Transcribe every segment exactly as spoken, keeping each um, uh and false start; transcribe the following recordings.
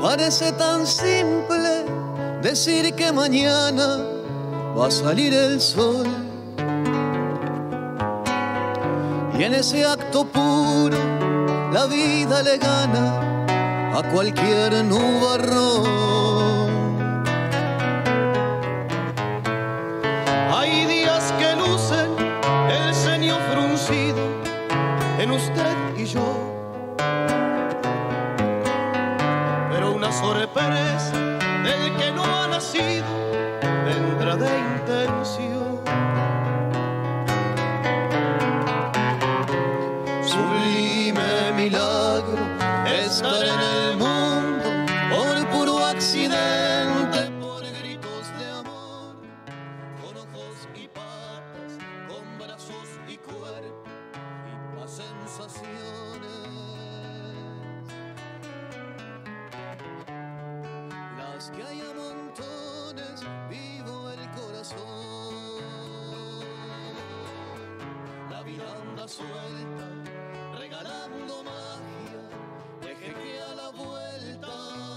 Parece tan simple decir que mañana va a salir el sol. Y en ese acto puro la vida le gana a cualquier nubarrón. Hay días que lucen el ceño fruncido en usted y yo, pero una sorpresa del que no ha nacido vendrá de intención. Sublime milagro estar en el mundo por puro accidente, por gritos de amor, con ojos y patas, con brazos y cuerpo y más sensaciones. Las que hay a montones, vivo el corazón. La vida anda suelta, regalando magia, deje que a la vuelta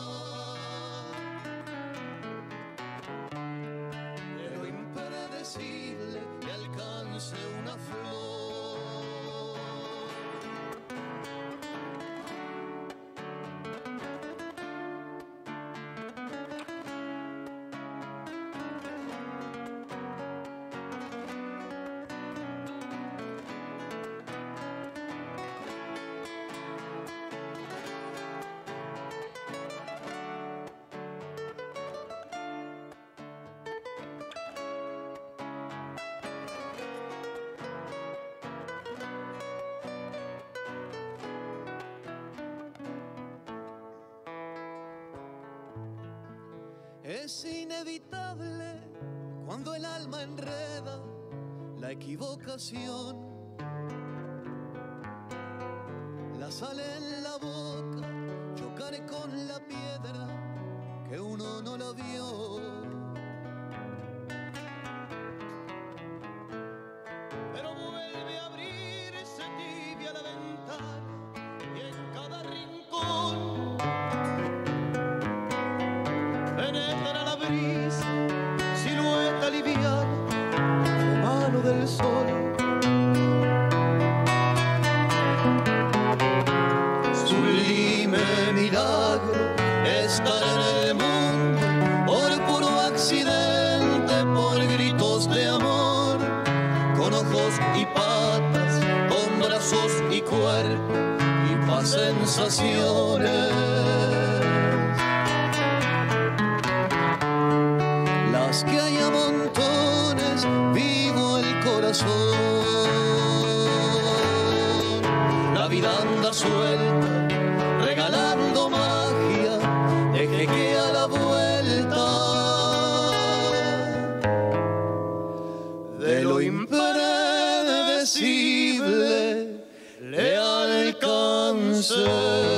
de lo impredecible que alcance una flor. Es inevitable cuando el alma enreda la equivocación. La sal en la boca, chocar con la piedra que uno no la vio. Pero vuelve a abrirse tibia la ventana y en cada rincón penetra la brisa, silueta liviana, mano del sol. Sublime milagro estar en el mundo por puro accidente, por gritos de amor, con ojos y patas, con brazos y cuerpo y más sensaciones. Que hay a montones, vivo el corazón. La vida anda suelta, regalando magia, deje que a la vuelta de lo impredecible le alcance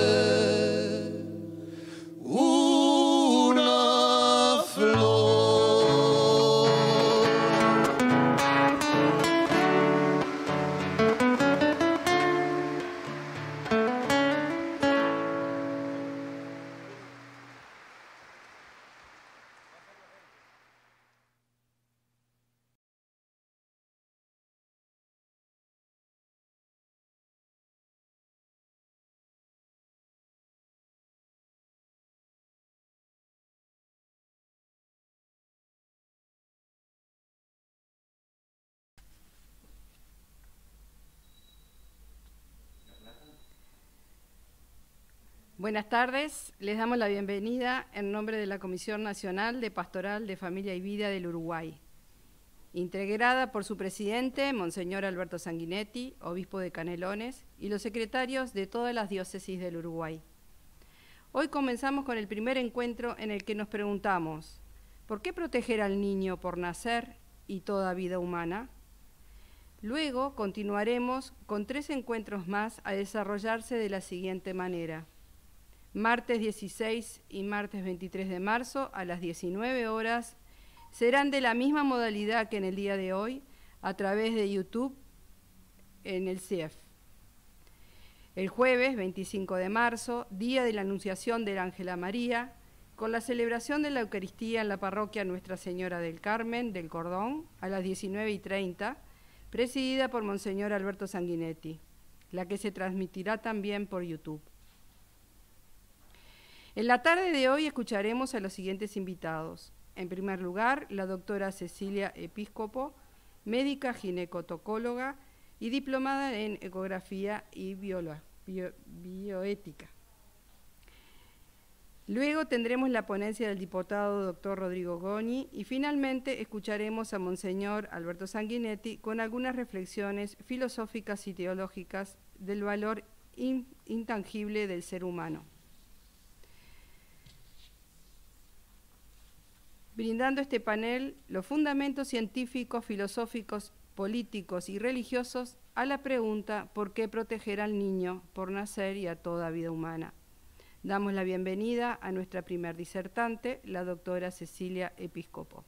Buenas tardes, les damos la bienvenida en nombre de la Comisión Nacional de Pastoral de Familia y Vida del Uruguay, integrada por su presidente, Monseñor Alberto Sanguinetti, obispo de Canelones, y los secretarios de todas las diócesis del Uruguay. Hoy comenzamos con el primer encuentro en el que nos preguntamos, ¿por qué proteger al niño por nacer y toda vida humana? Luego continuaremos con tres encuentros más a desarrollarse de la siguiente manera. Martes dieciséis y martes veintitrés de marzo a las diecinueve horas serán de la misma modalidad que en el día de hoy a través de YouTube en el C I E F. El jueves veinticinco de marzo, día de la Anunciación del Ángel a María, con la celebración de la Eucaristía en la parroquia Nuestra Señora del Carmen del Cordón a las diecinueve y treinta, presidida por Monseñor Alberto Sanguinetti, la que se transmitirá también por YouTube. En la tarde de hoy escucharemos a los siguientes invitados. En primer lugar, la doctora Cecilia Episcopo, médica ginecotocóloga y diplomada en ecografía y biola, bio, bioética. Luego tendremos la ponencia del diputado doctor Rodrigo Goñi y finalmente escucharemos a Monseñor Alberto Sanguinetti con algunas reflexiones filosóficas y teológicas del valor in, intangible del ser humano. Brindando este panel los fundamentos científicos, filosóficos, políticos y religiosos a la pregunta ¿por qué proteger al niño por nacer y a toda vida humana? Damos la bienvenida a nuestra primer disertante, la doctora Cecilia Episcopo.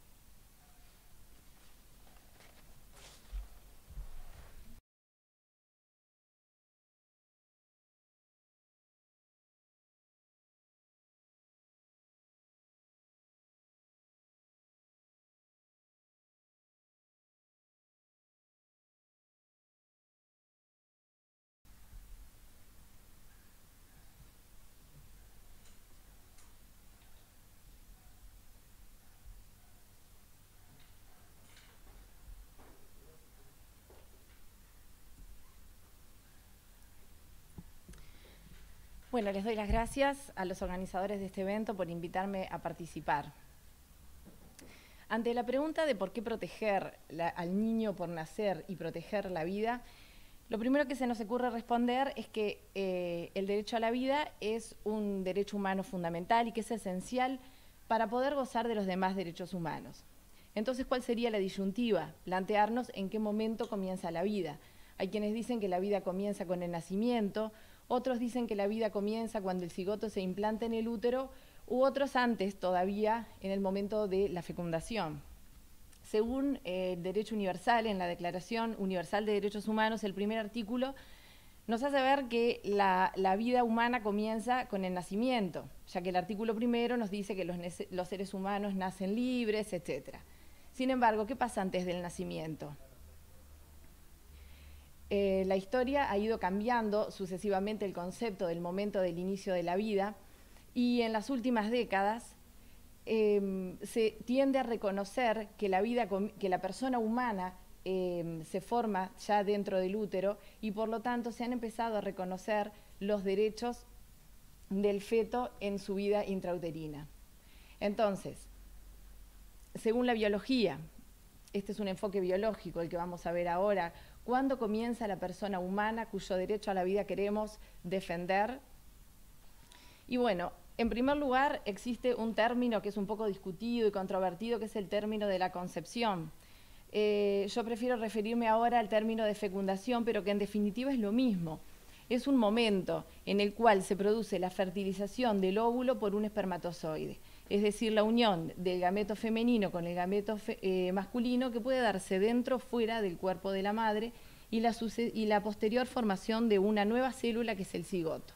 Bueno, les doy las gracias a los organizadores de este evento por invitarme a participar. Ante la pregunta de por qué proteger la, al niño por nacer y proteger la vida, lo primero que se nos ocurre responder es que eh, el derecho a la vida es un derecho humano fundamental y que es esencial para poder gozar de los demás derechos humanos. Entonces, ¿cuál sería la disyuntiva? Plantearnos en qué momento comienza la vida. Hay quienes dicen que la vida comienza con el nacimiento, otros dicen que la vida comienza cuando el cigoto se implanta en el útero, u otros antes todavía en el momento de la fecundación. Según eh, el derecho universal, en la Declaración Universal de Derechos Humanos, el primer artículo nos hace ver que la, la vida humana comienza con el nacimiento, ya que el artículo primero nos dice que los, los seres humanos nacen libres, etcétera. Sin embargo, ¿qué pasa antes del nacimiento? Eh, la historia ha ido cambiando sucesivamente el concepto del momento del inicio de la vida y en las últimas décadas eh, se tiende a reconocer que la, vida, que la persona humana eh, se forma ya dentro del útero y por lo tanto se han empezado a reconocer los derechos del feto en su vida intrauterina. Entonces, según la biología, este es un enfoque biológico el que vamos a ver ahora, ¿cuándo comienza la persona humana cuyo derecho a la vida queremos defender? Y bueno, en primer lugar existe un término que es un poco discutido y controvertido, que es el término de la concepción. Eh, yo prefiero referirme ahora al término de fecundación, pero que en definitiva es lo mismo. Es un momento en el cual se produce la fertilización del óvulo por un espermatozoide, es decir, la unión del gameto femenino con el gameto fe, eh, masculino que puede darse dentro o fuera del cuerpo de la madre y la, y la posterior formación de una nueva célula que es el cigoto.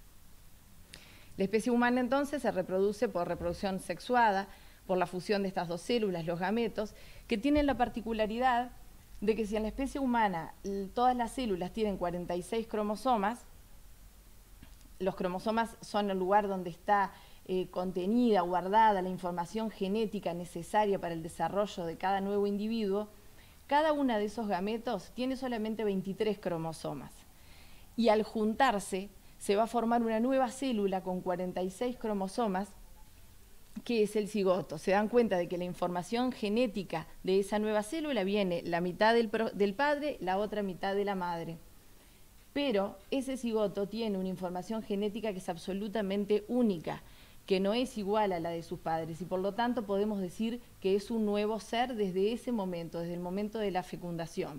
La especie humana entonces se reproduce por reproducción sexuada, por la fusión de estas dos células, los gametos, que tienen la particularidad de que si en la especie humana todas las células tienen cuarenta y seis cromosomas, los cromosomas son el lugar donde está eh, contenida, guardada la información genética necesaria para el desarrollo de cada nuevo individuo, cada una de esos gametos tiene solamente veintitrés cromosomas. Y al juntarse, se va a formar una nueva célula con cuarenta y seis cromosomas, que es el cigoto. Se dan cuenta de que la información genética de esa nueva célula viene la mitad del, pro, del padre, la otra mitad de la madre. Pero ese cigoto tiene una información genética que es absolutamente única, que no es igual a la de sus padres, y por lo tanto podemos decir que es un nuevo ser desde ese momento, desde el momento de la fecundación.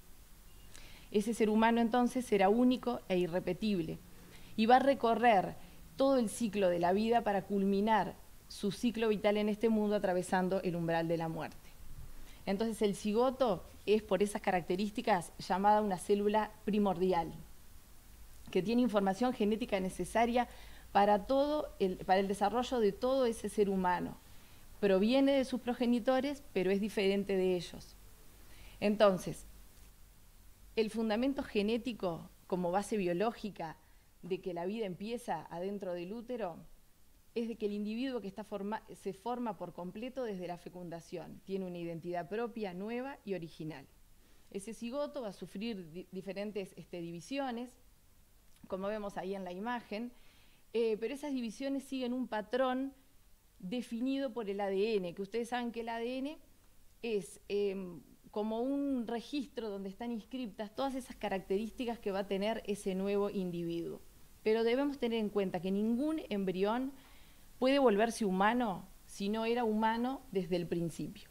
Ese ser humano entonces será único e irrepetible, y va a recorrer todo el ciclo de la vida para culminar su ciclo vital en este mundo atravesando el umbral de la muerte. Entonces el cigoto es por esas características llamada una célula primordial. que tiene información genética necesaria para, todo el, para el desarrollo de todo ese ser humano. Proviene de sus progenitores, pero es diferente de ellos. Entonces, el fundamento genético como base biológica de que la vida empieza adentro del útero es de que el individuo que está forma, se forma por completo desde la fecundación, tiene una identidad propia, nueva y original. Ese cigoto va a sufrir di diferentes este, divisiones, como vemos ahí en la imagen, eh, pero esas divisiones siguen un patrón definido por el A D N, que ustedes saben que el A D N es eh, como un registro donde están inscriptas todas esas características que va a tener ese nuevo individuo. Pero debemos tener en cuenta que ningún embrión puede volverse humano si no era humano desde el principio.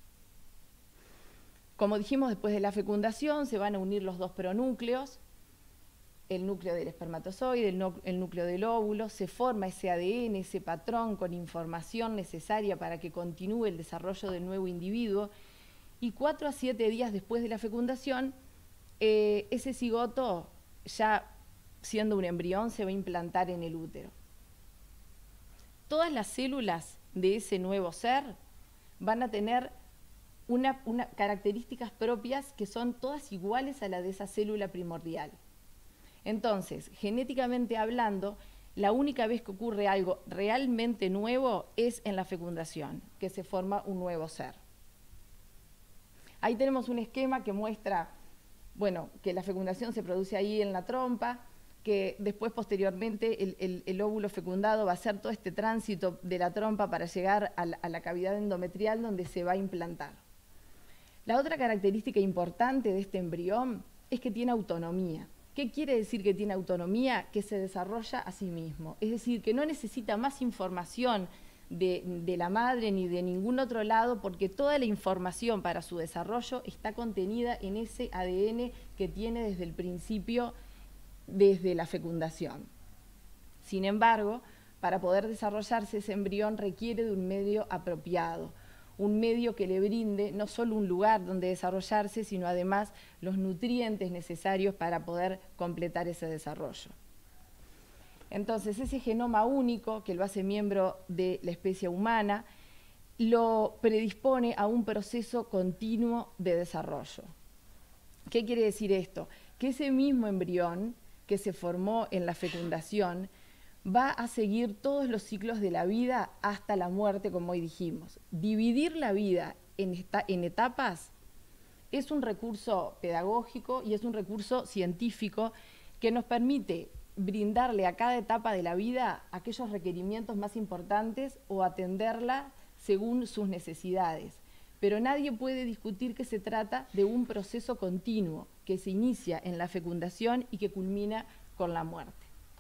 Como dijimos, después de la fecundación se van a unir los dos pronúcleos, el núcleo del espermatozoide, el, no, el núcleo del óvulo, se forma ese A D N, ese patrón con información necesaria para que continúe el desarrollo del nuevo individuo, y cuatro a siete días después de la fecundación, eh, ese cigoto, ya siendo un embrión, se va a implantar en el útero. Todas las células de ese nuevo ser van a tener una, una, características propias que son todas iguales a la de esa célula primordial. Entonces, genéticamente hablando, la única vez que ocurre algo realmente nuevo es en la fecundación, que se forma un nuevo ser. Ahí tenemos un esquema que muestra, bueno, que la fecundación se produce ahí en la trompa, que después posteriormente el, el, el óvulo fecundado va a hacer todo este tránsito de la trompa para llegar a la, a la cavidad endometrial donde se va a implantar. La otra característica importante de este embrión es que tiene autonomía. ¿Qué quiere decir que tiene autonomía? Que se desarrolla a sí mismo, es decir, que no necesita más información de, de la madre ni de ningún otro lado, porque toda la información para su desarrollo está contenida en ese A D N que tiene desde el principio, desde la fecundación. Sin embargo, para poder desarrollarse ese embrión requiere de un medio apropiado, un medio que le brinde no solo un lugar donde desarrollarse, sino además los nutrientes necesarios para poder completar ese desarrollo. Entonces, ese genoma único, que lo hace miembro de la especie humana, lo predispone a un proceso continuo de desarrollo. ¿Qué quiere decir esto? Que ese mismo embrión que se formó en la fecundación va a seguir todos los ciclos de la vida hasta la muerte, como hoy dijimos. Dividir la vida en, esta, en etapas es un recurso pedagógico y es un recurso científico que nos permite brindarle a cada etapa de la vida aquellos requerimientos más importantes o atenderla según sus necesidades. Pero nadie puede discutir que se trata de un proceso continuo que se inicia en la fecundación y que culmina con la muerte.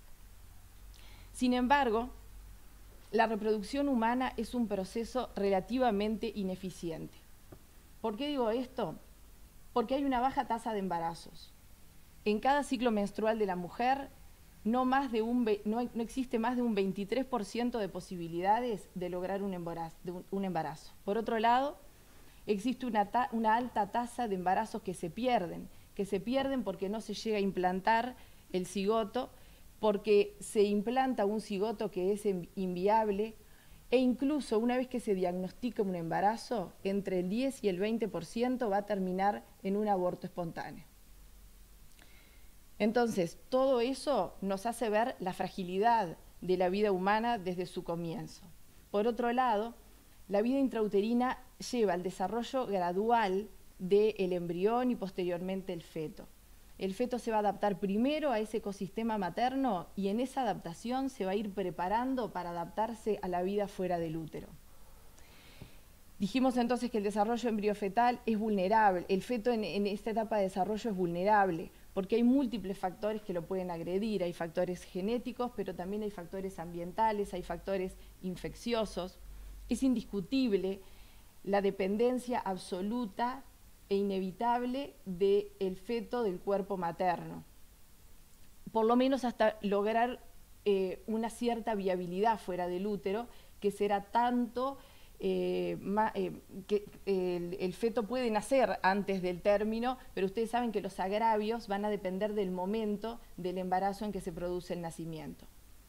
Sin embargo, la reproducción humana es un proceso relativamente ineficiente. ¿Por qué digo esto? Porque hay una baja tasa de embarazos. En cada ciclo menstrual de la mujer no, más de un, no, hay, no existe más de un veintitrés por ciento de posibilidades de lograr un embarazo. De un, un embarazo. Por otro lado, existe una, ta, una alta tasa de embarazos que se pierden, que se pierden porque no se llega a implantar el cigoto, porque se implanta un cigoto que es inviable, e incluso una vez que se diagnostica un embarazo, entre el diez y el veinte por ciento va a terminar en un aborto espontáneo. Entonces, todo eso nos hace ver la fragilidad de la vida humana desde su comienzo. Por otro lado, la vida intrauterina lleva al desarrollo gradual del embrión y posteriormente el feto. El feto se va a adaptar primero a ese ecosistema materno y en esa adaptación se va a ir preparando para adaptarse a la vida fuera del útero. Dijimos entonces que el desarrollo embriofetal es vulnerable, el feto en, en esta etapa de desarrollo es vulnerable, porque hay múltiples factores que lo pueden agredir, hay factores genéticos, pero también hay factores ambientales, hay factores infecciosos. Es indiscutible la dependencia absoluta e inevitable del feto del cuerpo materno, por lo menos hasta lograr eh, una cierta viabilidad fuera del útero, que será tanto eh, ma, eh, que el, el feto puede nacer antes del término, pero ustedes saben que los agravios van a depender del momento del embarazo en que se produce el nacimiento.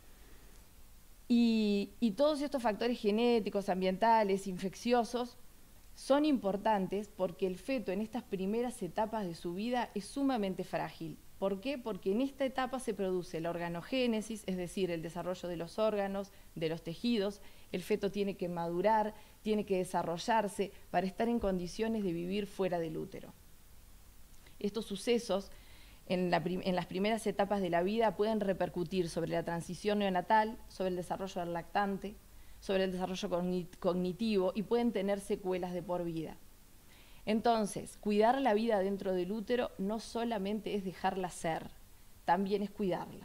Y, y todos estos factores genéticos, ambientales, infecciosos, son importantes porque el feto en estas primeras etapas de su vida es sumamente frágil. ¿Por qué? Porque en esta etapa se produce la organogénesis, es decir, el desarrollo de los órganos, de los tejidos. El feto tiene que madurar, tiene que desarrollarse para estar en condiciones de vivir fuera del útero. Estos sucesos en, la prim- en las primeras etapas de la vida pueden repercutir sobre la transición neonatal, sobre el desarrollo del lactante, sobre el desarrollo cognitivo y pueden tener secuelas de por vida. Entonces, cuidar la vida dentro del útero no solamente es dejarla ser, también es cuidarla.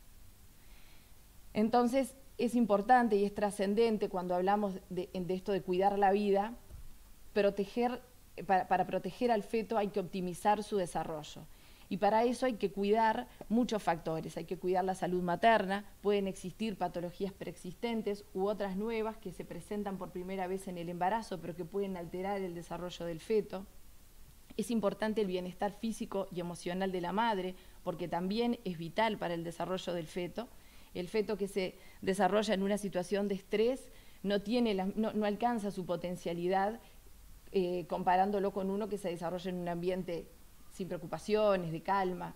Entonces, es importante y es trascendente cuando hablamos de, de esto de cuidar la vida, proteger, para, para proteger al feto hay que optimizar su desarrollo. Y para eso hay que cuidar muchos factores, hay que cuidar la salud materna, pueden existir patologías preexistentes u otras nuevas que se presentan por primera vez en el embarazo, pero que pueden alterar el desarrollo del feto. Es importante el bienestar físico y emocional de la madre, porque también es vital para el desarrollo del feto. El feto que se desarrolla en una situación de estrés no, tiene la, no, no alcanza su potencialidad eh, comparándolo con uno que se desarrolla en un ambiente sin preocupaciones, de calma.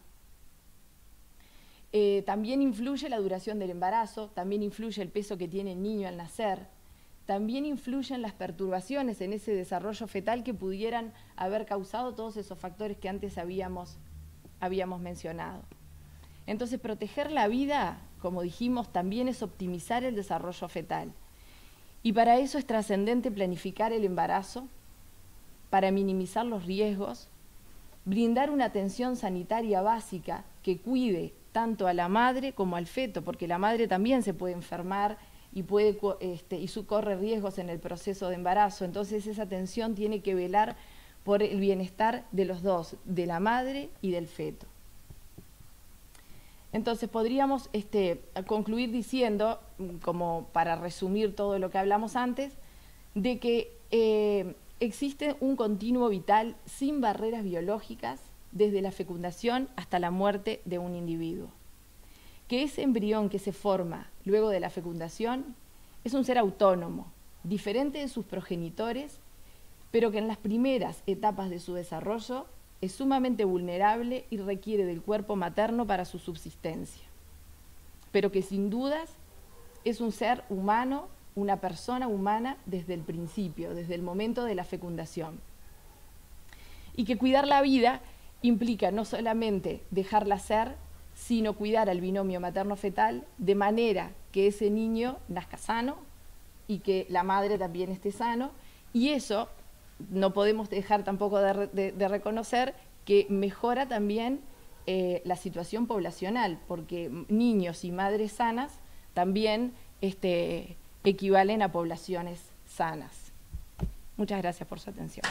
Eh, también influye la duración del embarazo, también influye el peso que tiene el niño al nacer, también influyen las perturbaciones en ese desarrollo fetal que pudieran haber causado todos esos factores que antes habíamos, habíamos mencionado. Entonces, proteger la vida, como dijimos, también es optimizar el desarrollo fetal. Y para eso es trascendente planificar el embarazo, para minimizar los riesgos, brindar una atención sanitaria básica que cuide tanto a la madre como al feto, porque la madre también se puede enfermar y, puede, este, y su, corre riesgos en el proceso de embarazo. Entonces esa atención tiene que velar por el bienestar de los dos, de la madre y del feto. Entonces podríamos este, concluir diciendo, como para resumir todo lo que hablamos antes, de que eh, existe un continuo vital sin barreras biológicas desde la fecundación hasta la muerte de un individuo. Que ese embrión que se forma luego de la fecundación es un ser autónomo, diferente de sus progenitores, pero que en las primeras etapas de su desarrollo es sumamente vulnerable y requiere del cuerpo materno para su subsistencia, pero que sin dudas es un ser humano, una persona humana desde el principio, desde el momento de la fecundación. Y que cuidar la vida implica no solamente dejarla ser, sino cuidar al binomio materno-fetal de manera que ese niño nazca sano y que la madre también esté sano, y eso no podemos dejar tampoco de, de, de reconocer que mejora también eh, la situación poblacional, porque niños y madres sanas también este, equivalen a poblaciones sanas. Muchas gracias por su atención.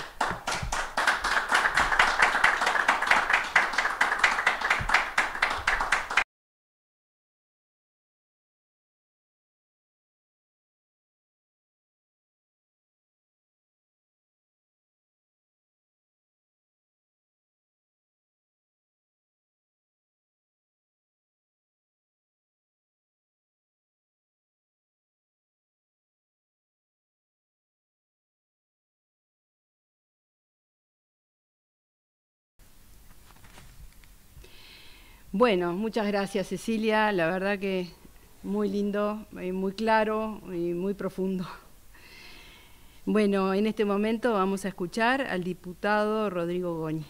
Bueno, muchas gracias, Cecilia. La verdad que muy lindo, muy claro y muy profundo. Bueno, en este momento vamos a escuchar al diputado Rodrigo Goñi.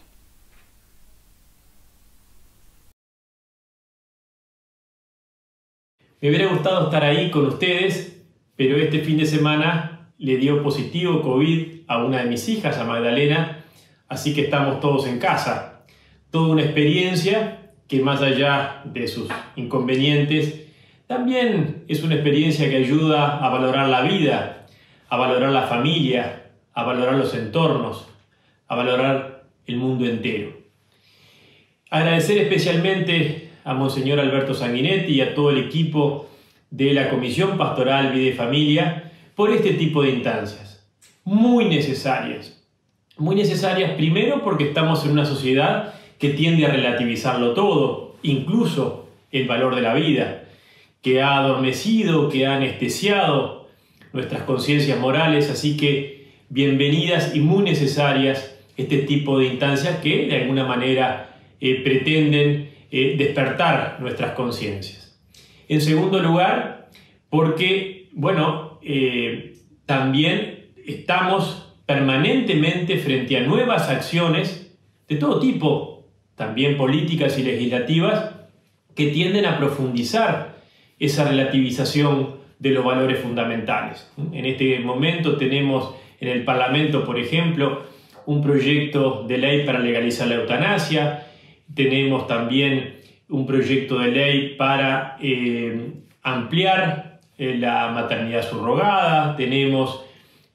Me hubiera gustado estar ahí con ustedes, pero este fin de semana le dio positivo COVID a una de mis hijas, a Magdalena, así que estamos todos en casa. Toda una experiencia que más allá de sus inconvenientes, también es una experiencia que ayuda a valorar la vida, a valorar la familia, a valorar los entornos, a valorar el mundo entero. Agradecer especialmente a Monseñor Alberto Sanguinetti y a todo el equipo de la Comisión Pastoral Vida y Familia por este tipo de instancias. muy necesarias. Muy necesarias primero porque estamos en una sociedad que tiende a relativizarlo todo, incluso el valor de la vida, que ha adormecido, que ha anestesiado nuestras conciencias morales, así que bienvenidas y muy necesarias este tipo de instancias que de alguna manera eh, pretenden eh, despertar nuestras conciencias. En segundo lugar, porque, bueno, eh, también estamos permanentemente frente a nuevas acciones de todo tipo, también políticas y legislativas, que tienden a profundizar esa relativización de los valores fundamentales. En este momento tenemos en el Parlamento, por ejemplo, un proyecto de ley para legalizar la eutanasia, tenemos también un proyecto de ley para eh, ampliar eh, la maternidad subrogada, tenemos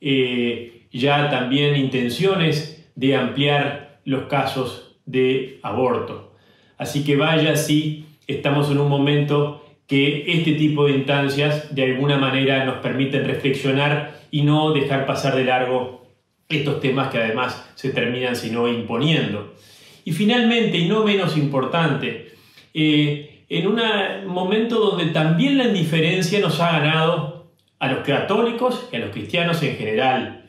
eh, ya también intenciones de ampliar los casos de aborto. Así que vaya si estamos en un momento que este tipo de instancias de alguna manera nos permiten reflexionar y no dejar pasar de largo estos temas que además se terminan sino imponiendo. Y finalmente, y no menos importante, eh, en un momento donde también la indiferencia nos ha ganado a los católicos y a los cristianos en general.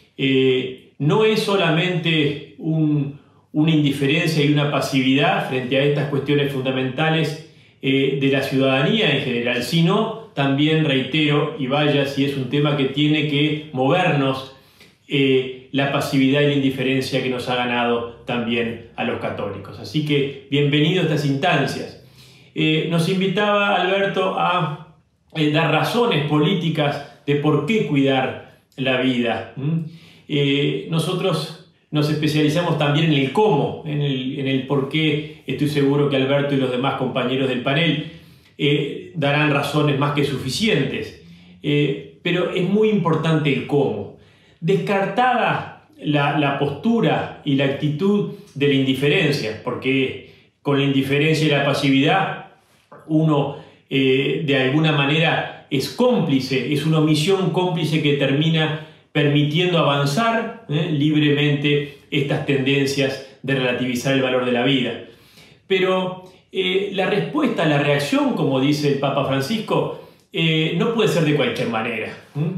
Eh, no es solamente un, una indiferencia y una pasividad frente a estas cuestiones fundamentales eh, de la ciudadanía en general, sino también, reitero, y vaya si es un tema que tiene que movernos, eh, la pasividad y la indiferencia que nos ha ganado también a los católicos. Así que bienvenido a estas instancias. Eh, nos invitaba Alberto a eh, dar razones políticas de por qué cuidar la vida. ¿Mm? Eh, nosotros nos especializamos también en el cómo, en el, en el por qué. Estoy seguro que Alberto y los demás compañeros del panel eh, darán razones más que suficientes. Eh, pero es muy importante el cómo. Descartada la, la postura y la actitud de la indiferencia, porque con la indiferencia y la pasividad uno eh, de alguna manera es cómplice, es una omisión cómplice que termina permitiendo avanzar eh, libremente estas tendencias de relativizar el valor de la vida. Pero eh, la respuesta, la reacción, como dice el Papa Francisco, eh, no puede ser de cualquier manera.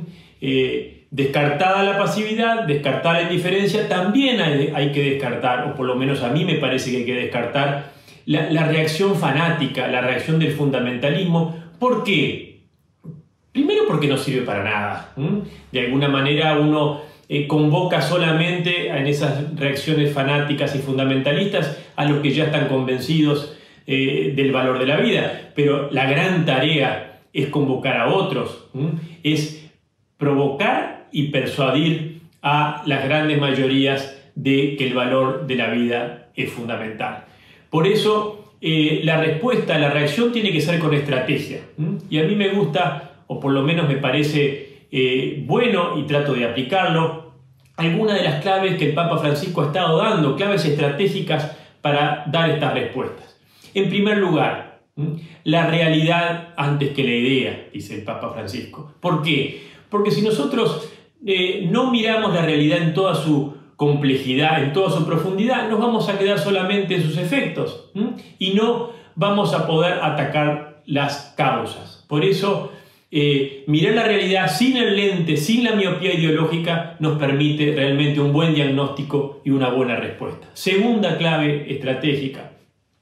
Eh, descartada la pasividad, descartada la indiferencia, también hay, hay que descartar, o por lo menos a mí me parece que hay que descartar, la, la reacción fanática, la reacción del fundamentalismo. ¿Por qué? Primero porque no sirve para nada. ¿Mm? De alguna manera uno eh, convoca solamente en esas reacciones fanáticas y fundamentalistas a los que ya están convencidos eh, del valor de la vida. Pero la gran tarea es convocar a otros, ¿Mm? es provocar y persuadir a las grandes mayorías de que el valor de la vida es fundamental. Por eso eh, la respuesta, la reacción tiene que ser con estrategia. ¿Mm? Y a mí me gusta, o por lo menos me parece eh, bueno y trato de aplicarlo, algunas de las claves que el Papa Francisco ha estado dando, claves estratégicas para dar estas respuestas. En primer lugar, ¿Mm? la realidad antes que la idea, dice el Papa Francisco. ¿Por qué? Porque si nosotros eh, no miramos la realidad en toda su complejidad, en toda su profundidad, nos vamos a quedar solamente en sus efectos, ¿m? y no vamos a poder atacar las causas. Por eso, eh, mirar la realidad sin el lente, sin la miopía ideológica, nos permite realmente un buen diagnóstico y una buena respuesta. Segunda clave estratégica,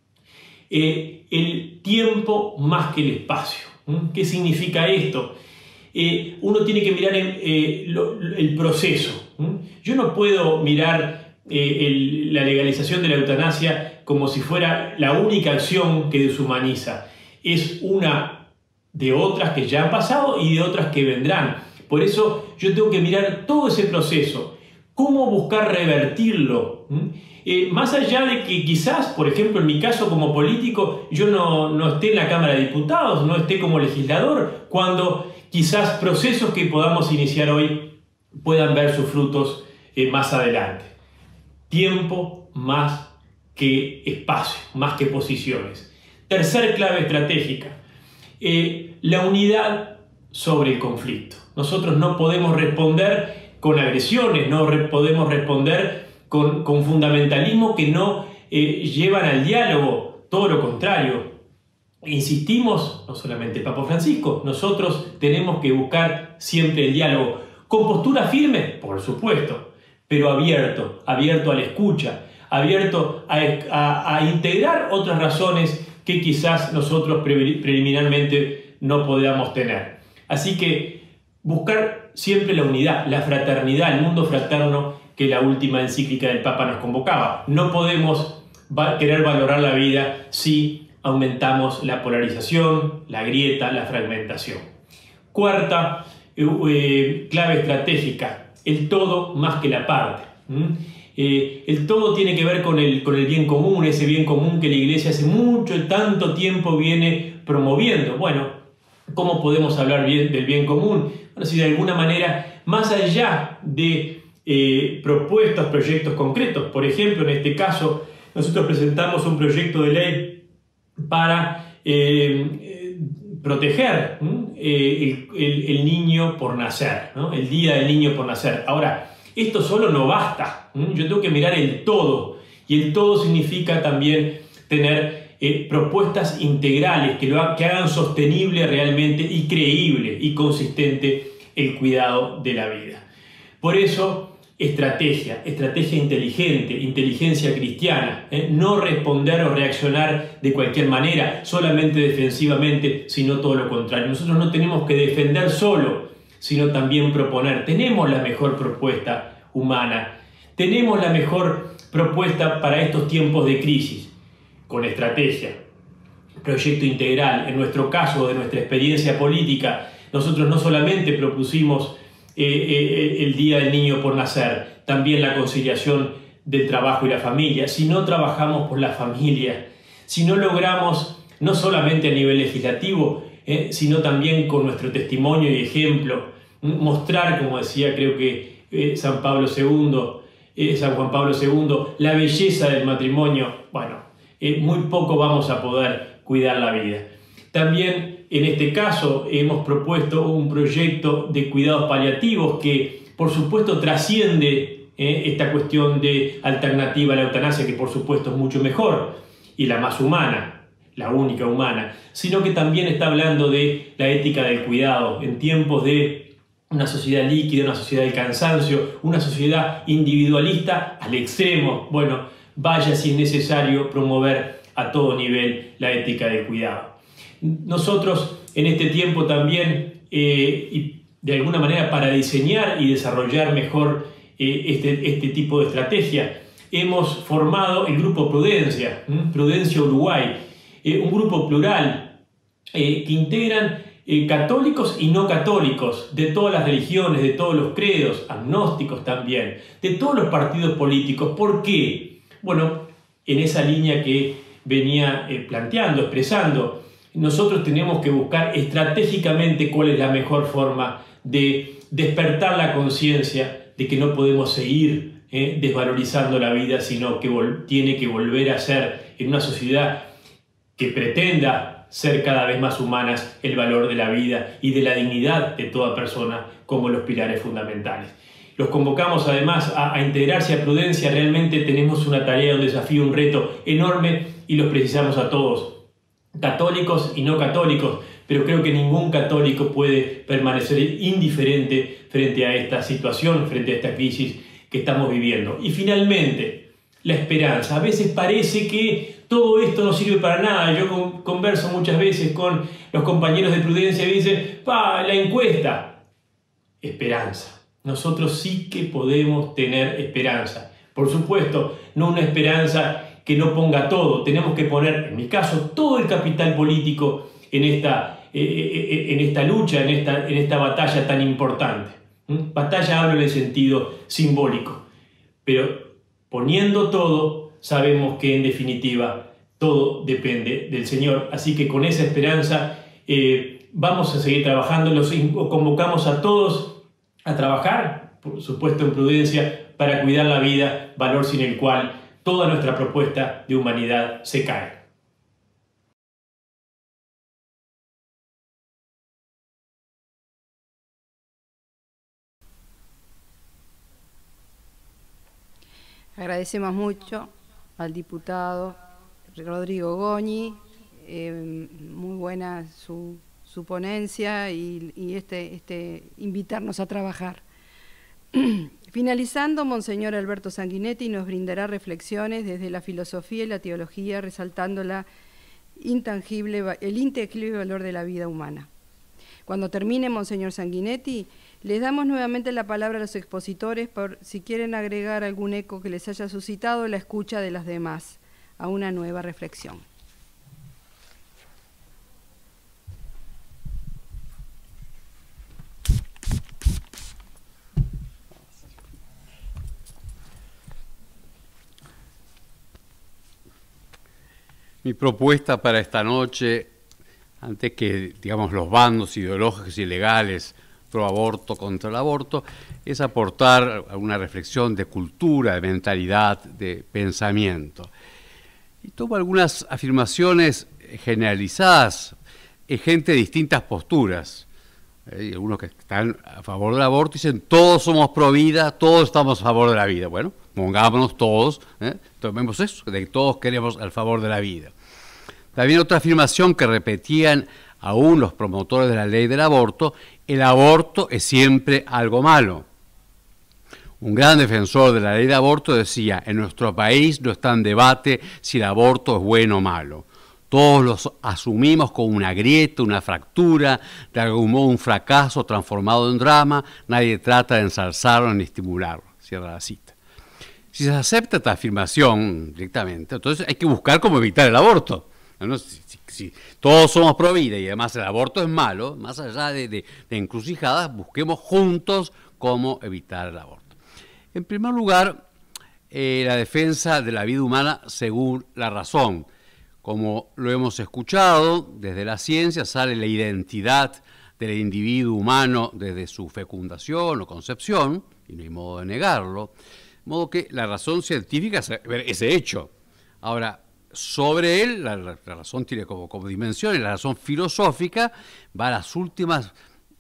eh, el tiempo más que el espacio. ¿M? ¿Qué significa esto? Eh, uno tiene que mirar el, eh, lo, el proceso. ¿Mm? Yo no puedo mirar eh, el, la legalización de la eutanasia como si fuera la única acción que deshumaniza. Es una de otras que ya han pasado y de otras que vendrán. Por eso yo tengo que mirar todo ese proceso. ¿Cómo buscar revertirlo? ¿Mm? Eh, más allá de que quizás, por ejemplo, en mi caso como político, yo no, no esté en la Cámara de Diputados, no esté como legislador, cuando quizás procesos que podamos iniciar hoy puedan ver sus frutos eh, más adelante. Tiempo más que espacio, más que posiciones. Tercer clave estratégica, eh, la unidad sobre el conflicto. Nosotros no podemos responder con agresiones, no re podemos responder con, con fundamentalismo que no eh, llevan al diálogo, todo lo contrario. Insistimos, no solamente el Papa Francisco, nosotros tenemos que buscar siempre el diálogo, con postura firme, por supuesto, pero abierto, abierto a la escucha, abierto a, a, a integrar otras razones que quizás nosotros pre preliminarmente no podamos tener. Así que buscar siempre la unidad, la fraternidad, el mundo fraterno que la última encíclica del Papa nos convocaba. No podemos va querer valorar la vida si aumentamos la polarización, la grieta, la fragmentación. Cuarta eh, eh, clave estratégica, el todo más que la parte. ¿Mm? Eh, el todo tiene que ver con el, con el bien común, ese bien común que la Iglesia hace mucho, tanto tiempo viene promoviendo. Bueno, ¿cómo podemos hablar bien del bien común? Bueno, si de alguna manera, más allá de eh, propuestas, proyectos concretos, por ejemplo, en este caso, nosotros presentamos un proyecto de ley para eh, proteger eh, el, el, el niño por nacer, ¿no? El Día del Niño por Nacer. Ahora, esto solo no basta, ¿no? Yo tengo que mirar el todo, y el todo significa también tener eh, propuestas integrales que, lo ha, que hagan sostenible realmente y creíble y consistente el cuidado de la vida. Por eso, estrategia, estrategia inteligente, inteligencia cristiana, ¿eh? No responder o reaccionar de cualquier manera, solamente defensivamente, sino todo lo contrario. Nosotros no tenemos que defender solo, sino también proponer. Tenemos la mejor propuesta humana, tenemos la mejor propuesta para estos tiempos de crisis, con estrategia, proyecto integral. En nuestro caso, de nuestra experiencia política, nosotros no solamente propusimos Eh, eh, el Día del Niño por Nacer, también la conciliación del trabajo y la familia. Si no trabajamos por la familia, si no logramos, no solamente a nivel legislativo, eh, sino también con nuestro testimonio y ejemplo, mostrar, como decía creo que eh, San Pablo segundo, eh, San Juan Pablo segundo, la belleza del matrimonio, bueno, eh, muy poco vamos a poder cuidar la vida. También en este caso hemos propuesto un proyecto de cuidados paliativos que por supuesto trasciende eh, esta cuestión de alternativa a la eutanasia, que por supuesto es mucho mejor y la más humana, la única humana, sino que también está hablando de la ética del cuidado en tiempos de una sociedad líquida, una sociedad del cansancio, una sociedad individualista al extremo. Bueno, vaya si es necesario promover a todo nivel la ética del cuidado. Nosotros en este tiempo también, eh, y de alguna manera para diseñar y desarrollar mejor eh, este, este tipo de estrategia, hemos formado el Grupo Prudencia, ¿m? Prudencia Uruguay, eh, un grupo plural eh, que integran eh, católicos y no católicos, de todas las religiones, de todos los credos, agnósticos también, de todos los partidos políticos. ¿Por qué? Bueno, en esa línea que venía eh, planteando, expresando, nosotros tenemos que buscar estratégicamente cuál es la mejor forma de despertar la conciencia de que no podemos seguir eh, desvalorizando la vida, sino que tiene que volver a ser, en una sociedad que pretenda ser cada vez más humanas, el valor de la vida y de la dignidad de toda persona como los pilares fundamentales. Los convocamos además a, a integrarse a Prudencia. Realmente tenemos una tarea, un desafío, un reto enorme y los precisamos a todos, católicos y no católicos, pero creo que ningún católico puede permanecer indiferente frente a esta situación, frente a esta crisis que estamos viviendo. Y finalmente, la esperanza. A veces parece que todo esto no sirve para nada. Yo converso muchas veces con los compañeros de Prudencia y dicen, ¡pa, la encuesta! Esperanza. Nosotros sí que podemos tener esperanza. Por supuesto, no una esperanza que no ponga todo. Tenemos que poner, en mi caso, todo el capital político en esta, eh, en esta lucha, en esta, en esta batalla tan importante. ¿Mm? Batalla hablo en el sentido simbólico, pero poniendo todo, sabemos que en definitiva todo depende del Señor. Así que con esa esperanza eh, vamos a seguir trabajando. Los convocamos a todos a trabajar, por supuesto en prudencia, para cuidar la vida, valor sin el cual toda nuestra propuesta de humanidad se cae. Agradecemos mucho al diputado Rodrigo Goñi, eh, muy buena su, su ponencia y, y este, este invitarnos a trabajar. Finalizando, Monseñor Alberto Sanguinetti nos brindará reflexiones desde la filosofía y la teología, resaltando la intangible, el intangible valor de la vida humana. Cuando termine, Monseñor Sanguinetti, les damos nuevamente la palabra a los expositores por si quieren agregar algún eco que les haya suscitado la escucha de las demás a una nueva reflexión. Mi propuesta para esta noche, antes que, digamos, los bandos ideológicos y legales pro aborto, contra el aborto, es aportar una reflexión de cultura, de mentalidad, de pensamiento. Y tomo algunas afirmaciones generalizadas en gente de distintas posturas. Hay algunos que están a favor del aborto y dicen todos somos pro vida, todos estamos a favor de la vida. Bueno, pongámonos todos, ¿eh? Tomemos eso, de que todos queremos al favor de la vida. También otra afirmación que repetían aún los promotores de la ley del aborto: el aborto es siempre algo malo. Un gran defensor de la ley de aborto decía: en nuestro país no está en debate si el aborto es bueno o malo. Todos los asumimos como una grieta, una fractura, de algún modo un fracaso transformado en drama. Nadie trata de ensalzarlo ni estimularlo. Cierra la cita. Si se acepta esta afirmación directamente, entonces hay que buscar cómo evitar el aborto. ¿No? Si, si, si todos somos pro vida y además el aborto es malo, más allá de, de, de encrucijadas, busquemos juntos cómo evitar el aborto. En primer lugar, eh, la defensa de la vida humana según la razón. Como lo hemos escuchado, desde la ciencia sale la identidad del individuo humano desde su fecundación o concepción, y no hay modo de negarlo, de modo que la razón científica es ese hecho. Ahora, sobre él, la, la razón tiene como, como dimensión, y la razón filosófica va a las últimas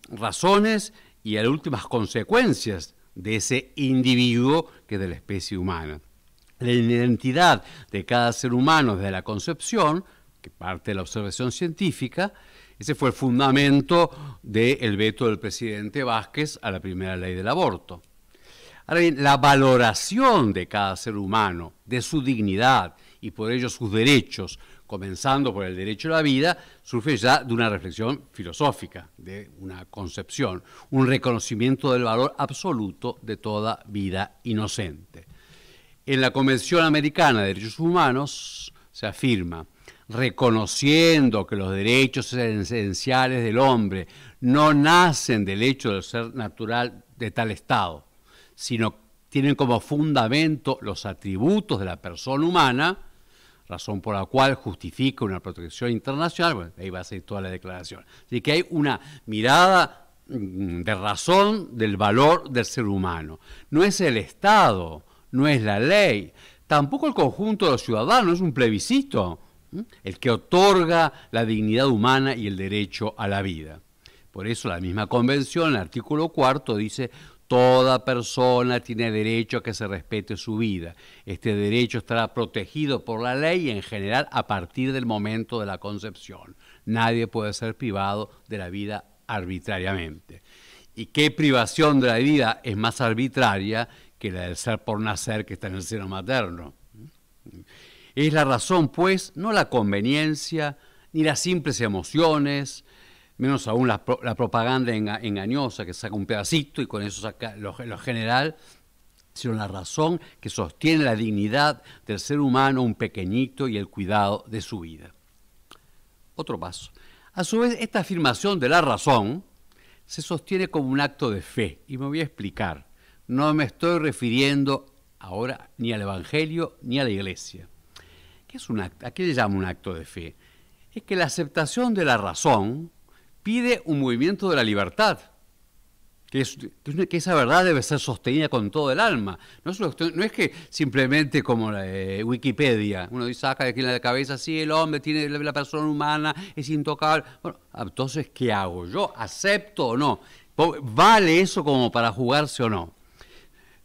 razones y a las últimas consecuencias de ese individuo que es de la especie humana. La identidad de cada ser humano desde la concepción, que parte de la observación científica, ese fue el fundamento del veto del presidente Vázquez a la primera ley del aborto. Ahora bien, la valoración de cada ser humano, de su dignidad y por ello sus derechos, comenzando por el derecho a la vida, surge ya de una reflexión filosófica, de una concepción, un reconocimiento del valor absoluto de toda vida inocente. En la Convención Americana de Derechos Humanos se afirma: reconociendo que los derechos esenciales del hombre no nacen del hecho del ser natural de tal estado, sino tienen como fundamento los atributos de la persona humana, razón por la cual justifica una protección internacional. Bueno, ahí va a ser toda la declaración. Así que hay una mirada de razón del valor del ser humano. No es el Estado, no es la ley, tampoco el conjunto de los ciudadanos, es un plebiscito, ¿eh? el que otorga la dignidad humana y el derecho a la vida. Por eso la misma convención, en el artículo cuarto, dice: toda persona tiene derecho a que se respete su vida. Este derecho estará protegido por la ley y en general a partir del momento de la concepción. Nadie puede ser privado de la vida arbitrariamente. ¿Y qué privación de la vida es más arbitraria que la del ser por nacer que está en el seno materno? Es la razón, pues, no la conveniencia, ni las simples emociones, menos aún la, la propaganda enga, engañosa que saca un pedacito y con eso saca lo, lo general, sino la razón que sostiene la dignidad del ser humano, un pequeñito, y el cuidado de su vida. Otro paso. A su vez, esta afirmación de la razón se sostiene como un acto de fe, y me voy a explicar. No me estoy refiriendo ahora ni al Evangelio ni a la Iglesia. ¿Qué es un acto? ¿A qué le llamo un acto de fe? Es que la aceptación de la razón pide un movimiento de la libertad, que, es, que esa verdad debe ser sostenida con todo el alma. No es, no es que simplemente como la eh, Wikipedia, uno dice, saca de aquí en la cabeza, sí, el hombre tiene la persona humana, es intocable. Bueno, entonces, ¿qué hago? ¿Yo acepto o no? ¿Vale eso como para jugarse o no?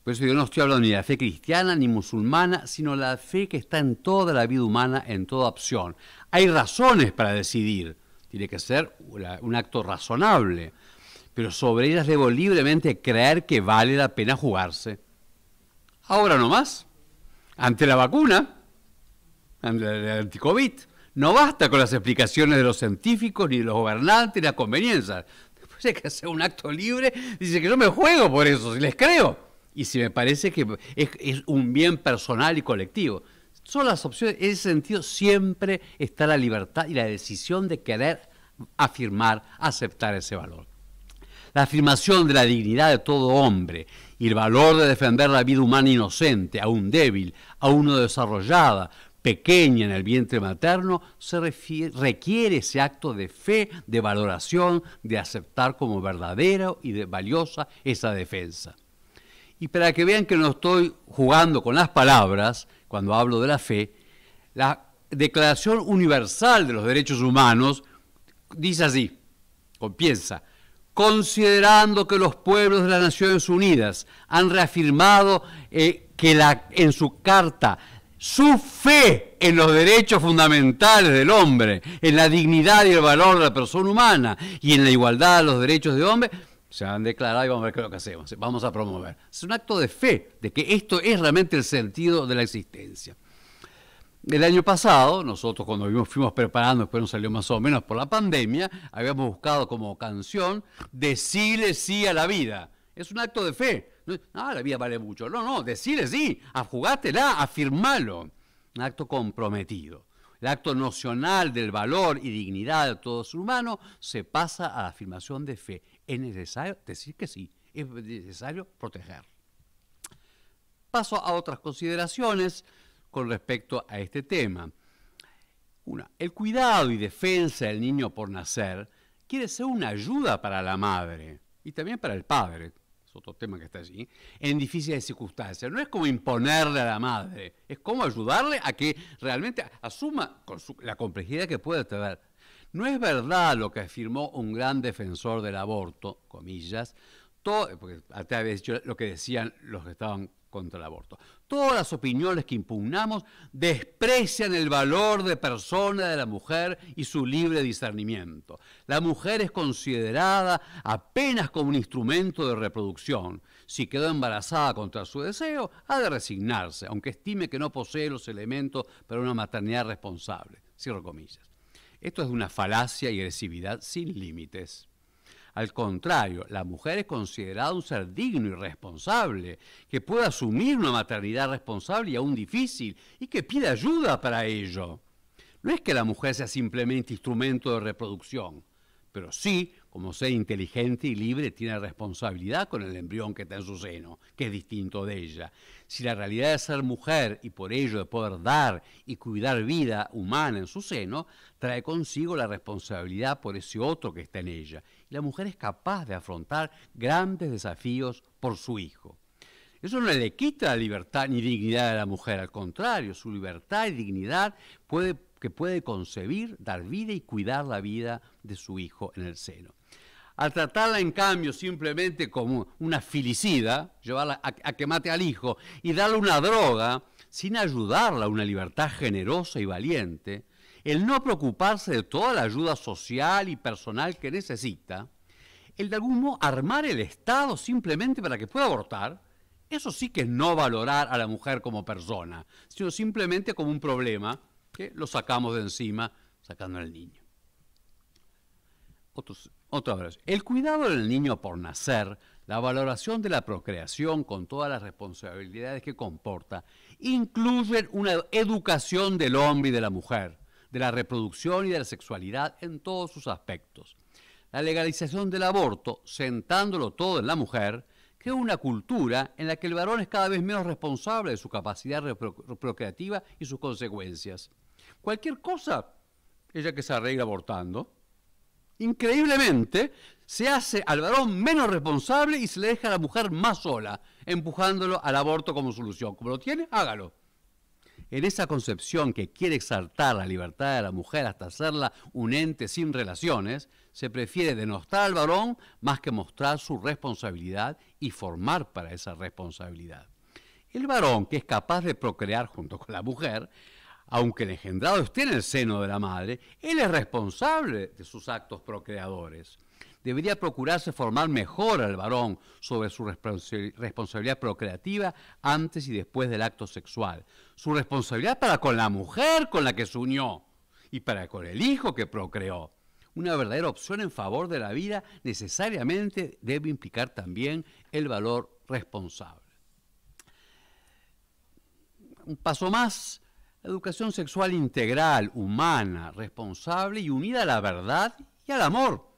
Por eso yo no estoy hablando ni de la fe cristiana ni musulmana, sino la fe que está en toda la vida humana, en toda opción. Hay razones para decidir, tiene que ser un acto razonable, pero sobre ellas debo libremente creer que vale la pena jugarse. Ahora no más, ante la vacuna, ante el anticovid, no basta con las explicaciones de los científicos, ni de los gobernantes, ni las conveniencias. Después hay que hacer un acto libre, dice que yo me juego por eso, si les creo. Y si me parece que es, es un bien personal y colectivo. Son las opciones, en ese sentido siempre está la libertad y la decisión de querer afirmar, aceptar ese valor. La afirmación de la dignidad de todo hombre y el valor de defender la vida humana inocente, aún débil, aún no desarrollada, pequeña en el vientre materno, se refiere, requiere ese acto de fe, de valoración, de aceptar como verdadera y de valiosa esa defensa. Y para que vean que no estoy jugando con las palabras cuando hablo de la fe, la Declaración Universal de los Derechos Humanos dice así, piensa, considerando que los pueblos de las Naciones Unidas han reafirmado eh, que la, en su carta su fe en los derechos fundamentales del hombre, en la dignidad y el valor de la persona humana y en la igualdad de los derechos del hombre, se han declarado y vamos a ver qué es lo que hacemos, vamos a promover. Es un acto de fe, de que esto es realmente el sentido de la existencia. El año pasado, nosotros cuando fuimos, fuimos preparando, después nos salió más o menos por la pandemia, habíamos buscado como canción decirle sí a la vida. Es un acto de fe. No, ah, la vida vale mucho. No, no, decirle sí, jugátela, afirmalo. Un acto comprometido. El acto nocional del valor y dignidad de todo ser humano se pasa a la afirmación de fe. Es necesario decir que sí, es necesario proteger. Paso a otras consideraciones con respecto a este tema. Una, el cuidado y defensa del niño por nacer quiere ser una ayuda para la madre y también para el padre, es otro tema que está allí, en difíciles circunstancias. No es como imponerle a la madre, es como ayudarle a que realmente asuma con su, la complejidad que puede tener. No es verdad lo que afirmó un gran defensor del aborto, comillas, todo, porque hasta había dicho lo que decían los que estaban contra el aborto. Todas las opiniones que impugnamos desprecian el valor de persona de la mujer y su libre discernimiento. La mujer es considerada apenas como un instrumento de reproducción. Si quedó embarazada contra su deseo, ha de resignarse, aunque estime que no posee los elementos para una maternidad responsable. Cierro comillas. Esto es una falacia y agresividad sin límites. Al contrario, la mujer es considerada un ser digno y responsable, que puede asumir una maternidad responsable y aún difícil, y que pide ayuda para ello. No es que la mujer sea simplemente instrumento de reproducción, pero sí, como ser inteligente y libre, tiene responsabilidad con el embrión que está en su seno, que es distinto de ella. Si la realidad es ser mujer y por ello de poder dar y cuidar vida humana en su seno, trae consigo la responsabilidad por ese otro que está en ella. Y la mujer es capaz de afrontar grandes desafíos por su hijo. Eso no le quita la libertad ni dignidad a la mujer, al contrario, su libertad y dignidad puede, que puede concebir, dar vida y cuidar la vida de su hijo en el seno. Al tratarla, en cambio, simplemente como una filicida, llevarla a, a que mate al hijo y darle una droga, sin ayudarla a una libertad generosa y valiente, el no preocuparse de toda la ayuda social y personal que necesita, el de algún modo armar el Estado simplemente para que pueda abortar, eso sí que es no valorar a la mujer como persona, sino simplemente como un problema que lo sacamos de encima sacando al niño. Otros, otra vez, el cuidado del niño por nacer, la valoración de la procreación con todas las responsabilidades que comporta, incluyen una educación del hombre y de la mujer, de la reproducción y de la sexualidad en todos sus aspectos. La legalización del aborto, sentándolo todo en la mujer, crea una cultura en la que el varón es cada vez menos responsable de su capacidad procreativa y sus consecuencias. Cualquier cosa, ella que se arregla abortando, increíblemente se hace al varón menos responsable y se le deja a la mujer más sola, empujándolo al aborto como solución. Como lo tiene, hágalo. En esa concepción que quiere exaltar la libertad de la mujer hasta hacerla un ente sin relaciones, se prefiere denostar al varón más que mostrar su responsabilidad y formar para esa responsabilidad. El varón, que es capaz de procrear junto con la mujer, aunque el engendrado esté en el seno de la madre, él es responsable de sus actos procreadores. Debería procurarse formar mejor al varón sobre su responsabilidad procreativa antes y después del acto sexual. Su responsabilidad para con la mujer con la que se unió y para con el hijo que procreó. Una verdadera opción en favor de la vida necesariamente debe implicar también el valor responsable. Un paso más, la educación sexual integral, humana, responsable y unida a la verdad y al amor.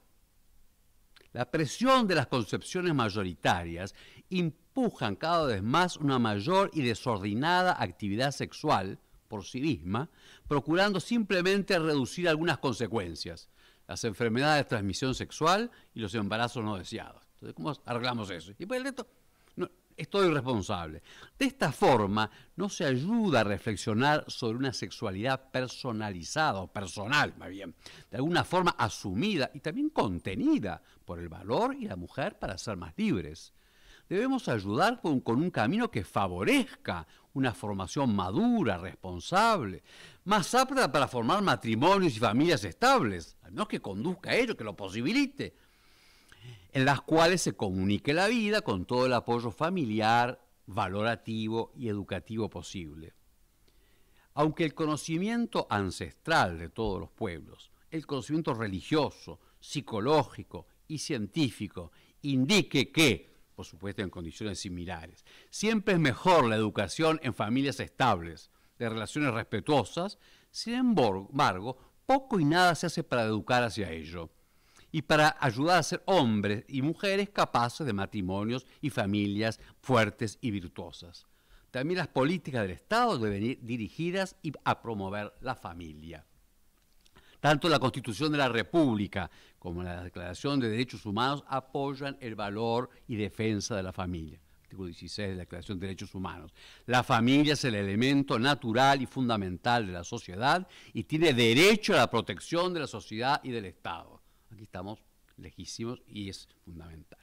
La presión de las concepciones mayoritarias empujan cada vez más una mayor y desordenada actividad sexual por sí misma, procurando simplemente reducir algunas consecuencias, las enfermedades de transmisión sexual y los embarazos no deseados. Entonces, ¿cómo arreglamos eso? Y pues el resto, no, estoy responsable. De esta forma, no se ayuda a reflexionar sobre una sexualidad personalizada o personal, más bien, de alguna forma asumida y también contenida por el valor y la mujer para ser más libres. Debemos ayudar con, con un camino que favorezca una formación madura, responsable, más apta para formar matrimonios y familias estables, al menos que conduzca a ello, que lo posibilite, en las cuales se comunique la vida con todo el apoyo familiar, valorativo y educativo posible. Aunque el conocimiento ancestral de todos los pueblos, el conocimiento religioso, psicológico y científico, indique que, por supuesto en condiciones similares, siempre es mejor la educación en familias estables, de relaciones respetuosas, sin embargo, poco y nada se hace para educar hacia ello y para ayudar a ser hombres y mujeres capaces de matrimonios y familias fuertes y virtuosas. También las políticas del Estado deben ir dirigidas a promover la familia. Tanto la Constitución de la República como la Declaración de Derechos Humanos apoyan el valor y defensa de la familia. Artículo dieciséis de la Declaración de Derechos Humanos. La familia es el elemento natural y fundamental de la sociedad y tiene derecho a la protección de la sociedad y del Estado. Aquí estamos lejísimos y es fundamental.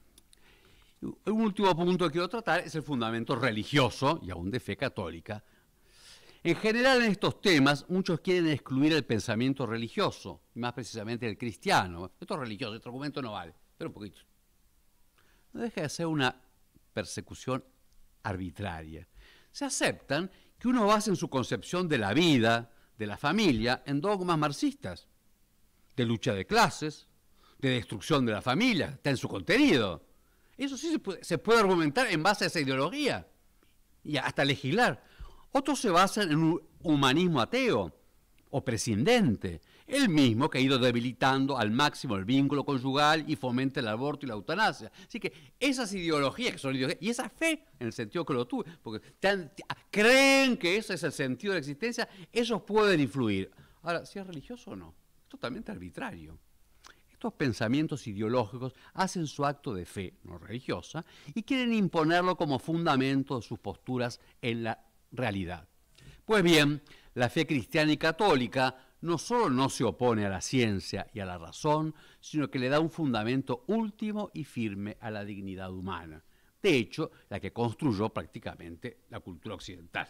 Un último punto que quiero tratar es el fundamento religioso y aún de fe católica. En general en estos temas muchos quieren excluir el pensamiento religioso, y más precisamente el cristiano. Esto es religioso, este argumento no vale, pero un poquito. No deja de ser una persecución arbitraria. Se aceptan que uno basa en su concepción de la vida, de la familia, en dogmas marxistas, de lucha de clases, de destrucción de la familia, está en su contenido. Eso sí se puede, se puede argumentar en base a esa ideología y hasta legislar. Otros se basan en un humanismo ateo o prescindente, el mismo que ha ido debilitando al máximo el vínculo conyugal y fomenta el aborto y la eutanasia. Así que esas ideologías que son ideologías, y esa fe, en el sentido que lo tuve, porque te, te, creen que ese es el sentido de la existencia, ellos pueden influir. Ahora, si es religioso o no, es totalmente arbitrario. Estos pensamientos ideológicos hacen su acto de fe no religiosa y quieren imponerlo como fundamento de sus posturas en la realidad. Pues bien, la fe cristiana y católica no solo no se opone a la ciencia y a la razón, sino que le da un fundamento último y firme a la dignidad humana. De hecho, la que construyó prácticamente la cultura occidental.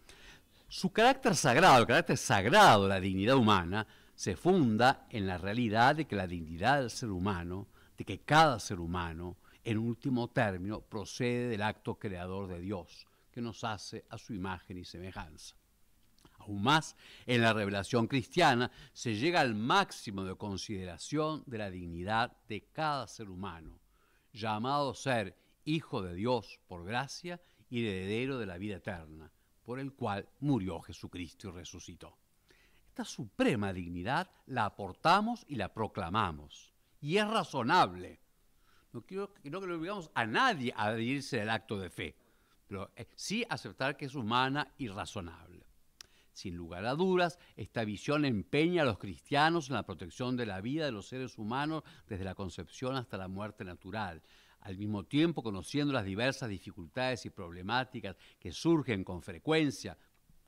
Su carácter sagrado, el carácter sagrado de la dignidad humana, se funda en la realidad de que la dignidad del ser humano, de que cada ser humano, en último término, procede del acto creador de Dios, que nos hace a su imagen y semejanza. Aún más, en la revelación cristiana se llega al máximo de consideración de la dignidad de cada ser humano, llamado a ser hijo de Dios por gracia y heredero de la vida eterna, por el cual murió Jesucristo y resucitó. Esta suprema dignidad la aportamos y la proclamamos, y es razonable. No quiero, quiero que le obligamos a nadie a adherirse al acto de fe, pero sí aceptar que es humana y razonable. Sin lugar a dudas, esta visión empeña a los cristianos en la protección de la vida de los seres humanos desde la concepción hasta la muerte natural, al mismo tiempo conociendo las diversas dificultades y problemáticas que surgen con frecuencia,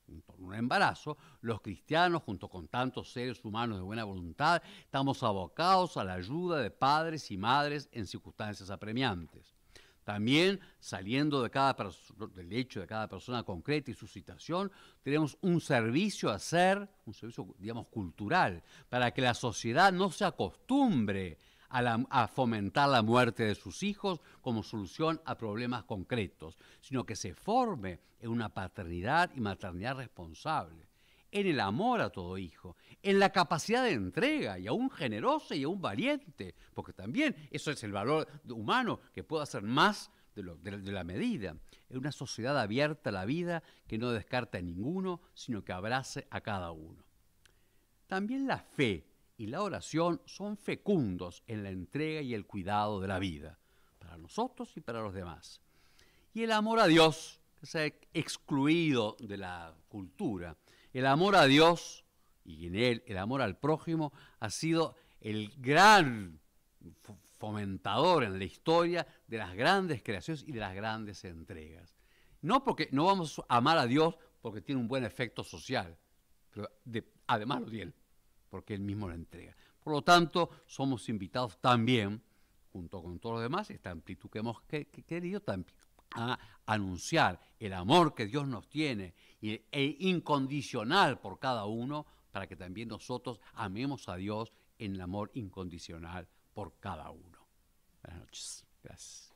en torno a un embarazo, los cristianos, junto con tantos seres humanos de buena voluntad, estamos abocados a la ayuda de padres y madres en circunstancias apremiantes. También, saliendo de cada del hecho de cada persona concreta y su situación, tenemos un servicio a hacer, un servicio, digamos, cultural, para que la sociedad no se acostumbre a, la, a fomentar la muerte de sus hijos como solución a problemas concretos, sino que se forme en una paternidad y maternidad responsable, en el amor a todo hijo, en la capacidad de entrega, y aún generosa y aún valiente, porque también eso es el valor humano, que puede hacer más de, lo, de, de la medida, en una sociedad abierta a la vida que no descarta a ninguno, sino que abrace a cada uno. También la fe y la oración son fecundos en la entrega y el cuidado de la vida, para nosotros y para los demás. Y el amor a Dios, que se ha excluido de la cultura, el amor a Dios y en él el amor al prójimo ha sido el gran fomentador en la historia de las grandes creaciones y de las grandes entregas. No porque no vamos a amar a Dios porque tiene un buen efecto social, pero de, además lo tiene, porque él mismo lo entrega. Por lo tanto, somos invitados también, junto con todos los demás, esta amplitud que hemos que, que querido, también a anunciar el amor que Dios nos tiene e incondicional por cada uno, para que también nosotros amemos a Dios en el amor incondicional por cada uno. Buenas noches. Gracias.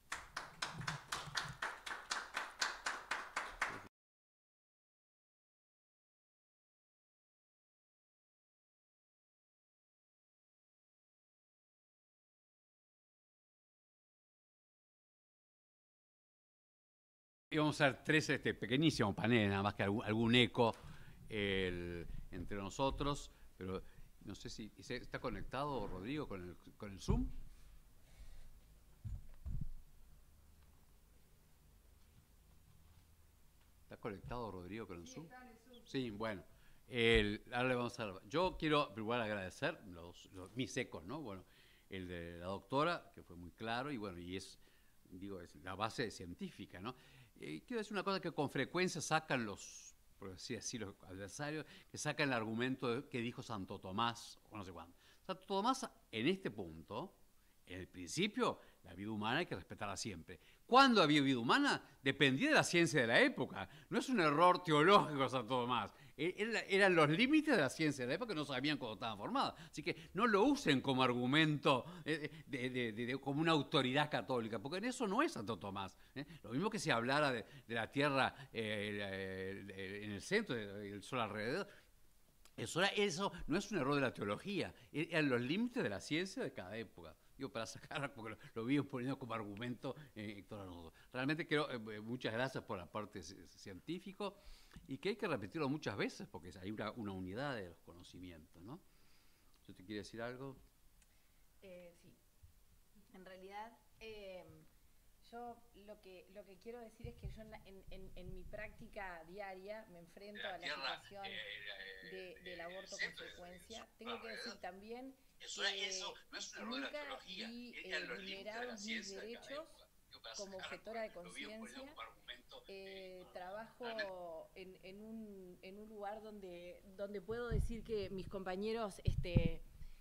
Y vamos a hacer tres este, pequeñísimos paneles, nada más que algún, algún eco el, entre nosotros, pero no sé si está conectado Rodrigo con el, con el Zoom. ¿Está conectado Rodrigo con el Zoom? Sí, bueno. El, ahora le vamos a dar. Yo quiero igual agradecer los, los, mis ecos, ¿no? Bueno, el de la doctora, que fue muy claro, y bueno, y es, digo, es la base científica, ¿no? Eh, quiero decir una cosa que con frecuencia sacan los, por decir así, los adversarios, que sacan el argumento que dijo Santo Tomás, o no sé cuándo. Santo Tomás, en este punto, en el principio, la vida humana hay que respetarla siempre. ¿Cuándo había vida humana? Dependía de la ciencia de la época. No es un error teológico Santo Tomás. Era, eran los límites de la ciencia de la época que no sabían cuándo estaban formadas. Así que no lo usen como argumento, eh, de, de, de, de, como una autoridad católica, porque en eso no es Santo Tomás. ¿eh? Lo mismo que si hablara de, de la Tierra eh, eh, en el centro, del Sol alrededor. Eso, era, eso no es un error de la teología. Eran los límites de la ciencia de cada época. Digo, para sacar, porque lo, lo vi poniendo como argumento en eh, todos nosotros. Realmente quiero, eh, muchas gracias por la parte científico, y que hay que repetirlo muchas veces, porque hay una, una unidad de los conocimientos, ¿no? ¿Yo te quiere decir algo? Eh, sí. En realidad, eh, yo lo que, lo que quiero decir es que yo en, en, en mi práctica diaria me enfrento la a la tierra, situación eh, eh, de, del aborto con frecuencia. Tengo que decir también Eso, que eso no es un nunca vi eh, vulnerados mis derechos como objetora de conciencia. Eh, trabajo en, en, un, en un lugar donde, donde puedo decir que mis compañeros este,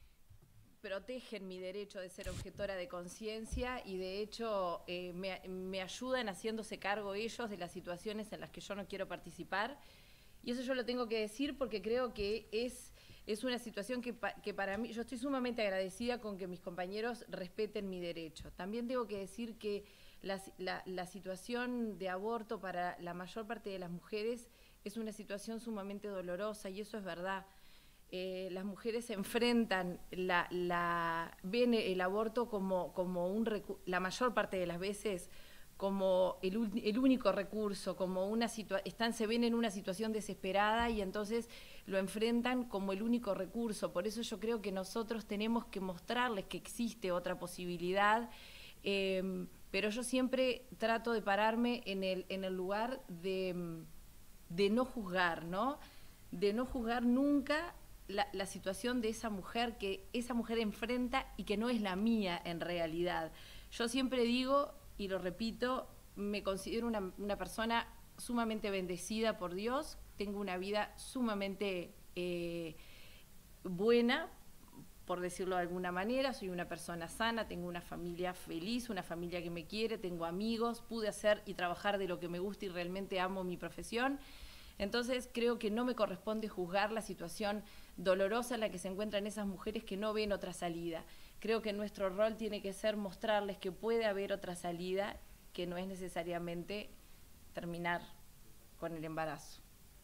protegen mi derecho de ser objetora de conciencia, y de hecho eh, me, me ayudan haciéndose cargo ellos de las situaciones en las que yo no quiero participar. Y eso yo lo tengo que decir porque creo que es, es una situación que, que para mí, yo estoy sumamente agradecida con que mis compañeros respeten mi derecho. También tengo que decir que la, la, la situación de aborto para la mayor parte de las mujeres es una situación sumamente dolorosa, y eso es verdad. Eh, las mujeres se enfrentan, la, la, ven el aborto como, como un recu- la mayor parte de las veces como el, el único recurso, como una situa- están, se ven en una situación desesperada, y entonces lo enfrentan como el único recurso. Por eso yo creo que nosotros tenemos que mostrarles que existe otra posibilidad, eh, pero yo siempre trato de pararme en el, en el lugar de, de no juzgar, ¿no? De no juzgar nunca la, la situación de esa mujer que esa mujer enfrenta y que no es la mía en realidad. Yo siempre digo, y lo repito, me considero una, una persona sumamente bendecida por Dios, tengo una vida sumamente eh, buena, por decirlo de alguna manera. Soy una persona sana, tengo una familia feliz, una familia que me quiere, tengo amigos, pude hacer y trabajar de lo que me gusta y realmente amo mi profesión. Entonces creo que no me corresponde juzgar la situación dolorosa en la que se encuentran esas mujeres que no ven otra salida. Creo que nuestro rol tiene que ser mostrarles que puede haber otra salida, que no es necesariamente terminar con el embarazo.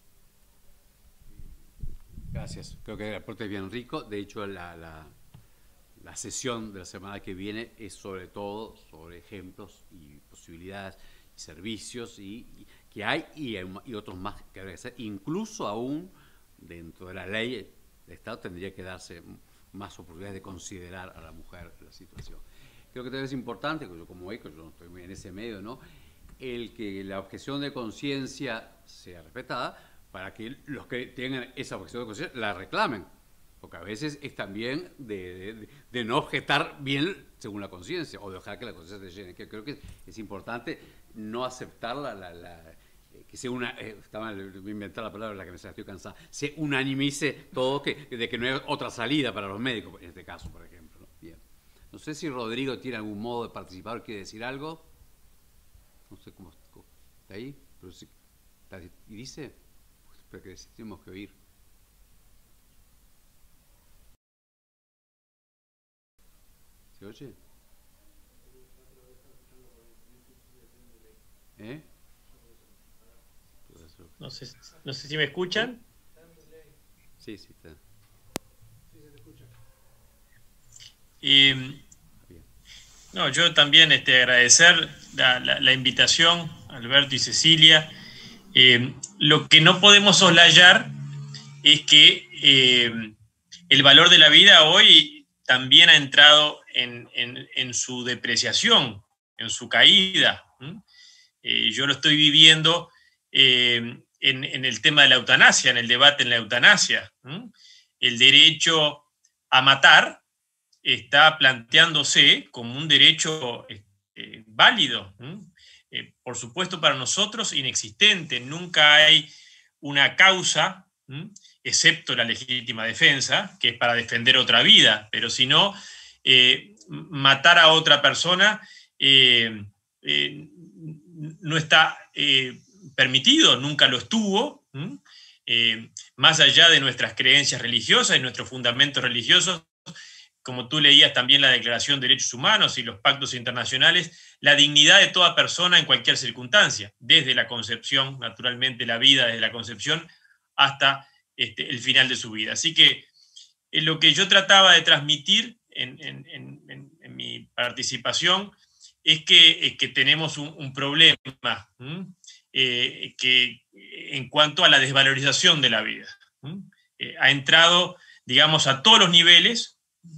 Gracias. Creo que el aporte es bien rico. De hecho, la, la, la sesión de la semana que viene es sobre todo sobre ejemplos y posibilidades y servicios y, y que hay y, y otros más que habría que hacer. Incluso aún dentro de la ley, el Estado tendría que darse más oportunidades de considerar a la mujer en la situación. Creo que también es importante, yo como eco, yo no estoy muy en ese medio, ¿no?, el que la objeción de conciencia sea respetada, para que los que tengan esa objeción de conciencia la reclamen, porque a veces es también de, de, de no objetar bien según la conciencia, o dejar que la conciencia te llene. Que creo que es importante no aceptar la, la, la que sea una, eh, estaba, voy a inventar la palabra, la que me estoy cansada, se unanimice todo, que, de que no hay otra salida para los médicos, en este caso, por ejemplo, ¿no? Bien. No sé si Rodrigo tiene algún modo de participar o quiere decir algo. No sé cómo está ahí, pero sí, está, y dice... pero que tenemos que oír. ¿Se oye? ¿Eh? No sé, no sé si me escuchan. Sí, sí, está. Sí, se te escucha. Y, no, yo también este, agradecer la, la, la invitación, Alberto y Cecilia. Eh, lo que no podemos soslayar es que eh, el valor de la vida hoy también ha entrado en, en, en su depreciación, en su caída. ¿Mm? Eh, yo lo estoy viviendo eh, en, en el tema de la eutanasia, en el debate en la eutanasia. ¿Mm? El derecho a matar está planteándose como un derecho eh, válido. ¿Mm? Eh, por supuesto, para nosotros inexistente. Nunca hay una causa, ¿m? excepto la legítima defensa, que es para defender otra vida, pero si no, eh, matar a otra persona eh, eh, no está eh, permitido, nunca lo estuvo, eh, más allá de nuestras creencias religiosas y nuestros fundamentos religiosos. Como tú leías también la Declaración de Derechos Humanos y los pactos internacionales, la dignidad de toda persona en cualquier circunstancia, desde la concepción, naturalmente la vida desde la concepción, hasta este, el final de su vida. Así que eh, lo que yo trataba de transmitir en, en, en, en mi participación es que, es que tenemos un, un problema eh, que, en cuanto a la desvalorización de la vida. Eh, ha entrado, digamos, a todos los niveles.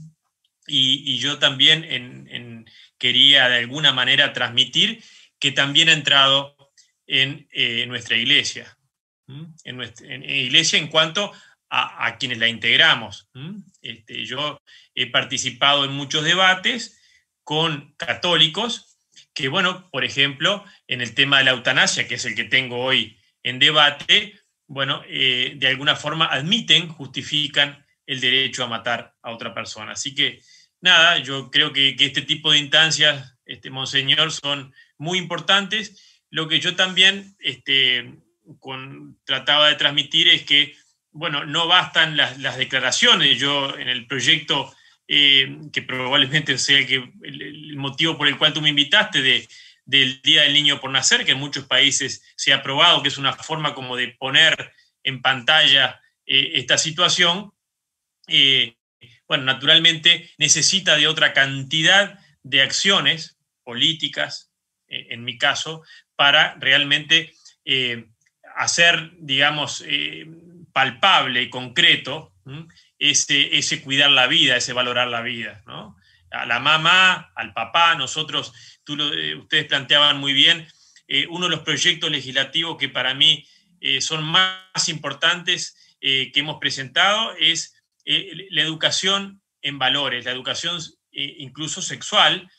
Y, y yo también en, en, quería de alguna manera transmitir que también ha entrado en eh, nuestra iglesia, ¿Mm? en nuestra en, en iglesia en cuanto a, a quienes la integramos. ¿Mm? Este, yo he participado en muchos debates con católicos que, bueno, por ejemplo, en el tema de la eutanasia, que es el que tengo hoy en debate, bueno, eh, de alguna forma admiten, justifican el derecho a matar a otra persona. Así que, nada, yo creo que, que este tipo de instancias, este, Monseñor, son muy importantes. Lo que yo también este, con, trataba de transmitir es que, bueno, no bastan las, las declaraciones. Yo en el proyecto, eh, que probablemente sea el, que, el, el motivo por el cual tú me invitaste, de, del Día del Niño por Nacer, que en muchos países se ha aprobado, que es una forma como de poner en pantalla eh, esta situación, Eh, bueno, naturalmente necesita de otra cantidad de acciones políticas, eh, en mi caso, para realmente eh, hacer, digamos, eh, palpable y concreto ¿m? ese, ese cuidar la vida, ese valorar la vida, ¿no? A la mamá, al papá, nosotros, tú lo, eh, ustedes planteaban muy bien, eh, uno de los proyectos legislativos que para mí eh, son más importantes eh, que hemos presentado es Eh, la educación en valores, la educación eh, incluso sexual,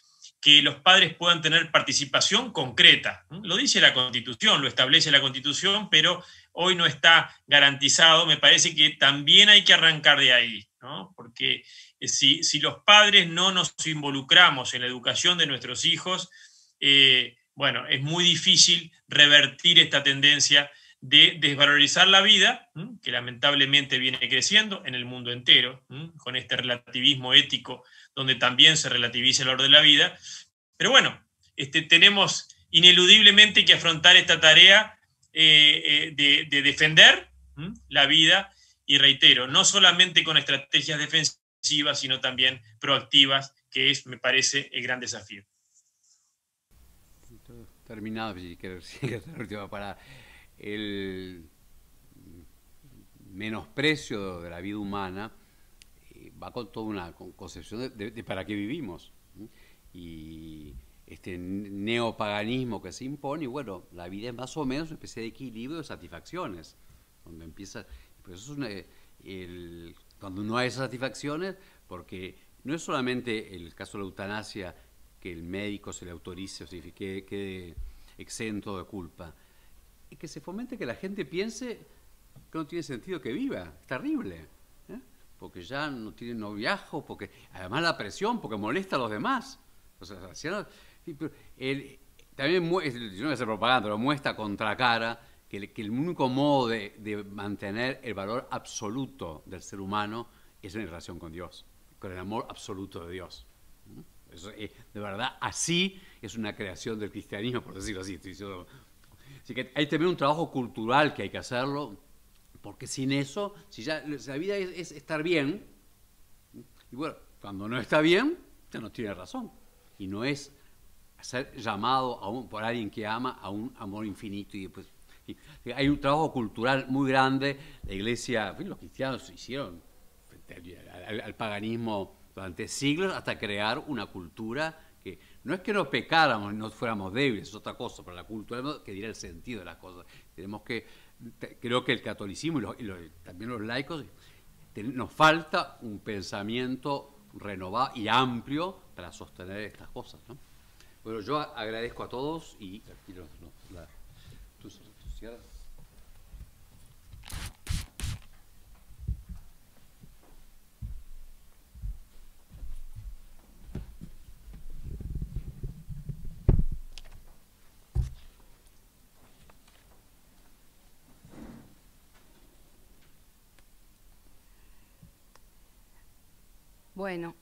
que los padres puedan tener participación concreta. Lo dice la Constitución, lo establece la Constitución, pero hoy no está garantizado. Me parece que también hay que arrancar de ahí, ¿no? Porque si, si los padres no nos involucramos en la educación de nuestros hijos, eh, bueno, es muy difícil revertir esta tendencia de desvalorizar la vida, que lamentablemente viene creciendo en el mundo entero, con este relativismo ético donde también se relativiza el valor de la vida. Pero bueno, este, tenemos ineludiblemente que afrontar esta tarea eh, eh, de, de defender ¿m? la vida, y reitero, no solamente con estrategias defensivas, sino también proactivas, que es, me parece, el gran desafío. Terminado, si quieres, la última parada. El menosprecio de la vida humana va con toda una concepción de, de, de para qué vivimos, ¿sí? Y este neopaganismo que se impone, y bueno, la vida es más o menos una especie de equilibrio de satisfacciones, donde empieza, pues eso es una, el, cuando no hay satisfacciones, porque no es solamente el caso de la eutanasia que el médico se le autorice, o sea, que quede exento de culpa, es que se fomente que la gente piense que no tiene sentido que viva, es terrible, ¿eh? Porque ya no tiene noviazgo, porque además la presión, porque molesta a los demás. O sea, el, también, yo no voy a hacer propaganda, pero muestra contracara que el, que el único modo de, de mantener el valor absoluto del ser humano es en relación con Dios, con el amor absoluto de Dios. Eso, eh, de verdad, así es una creación del cristianismo, por decirlo así. Estoy diciendo. Así que hay también un trabajo cultural que hay que hacerlo, porque sin eso, si ya la vida es, es estar bien, y bueno, cuando no está bien, ya no tiene razón. Y no es ser llamado a un, por alguien que ama a un amor infinito. Y después, y hay un trabajo cultural muy grande. La Iglesia, los cristianos hicieron al, al, al paganismo durante siglos hasta crear una cultura que no es que no pecáramos, no fuéramos débiles, es otra cosa, pero la cultura que diera el sentido de las cosas. Tenemos que, creo que el catolicismo y, los, y los, también los laicos, nos falta un pensamiento renovado y amplio para sostener estas cosas, ¿no? Bueno, yo agradezco a todos y aquí los, los, la, tus, tus cierras. Bueno,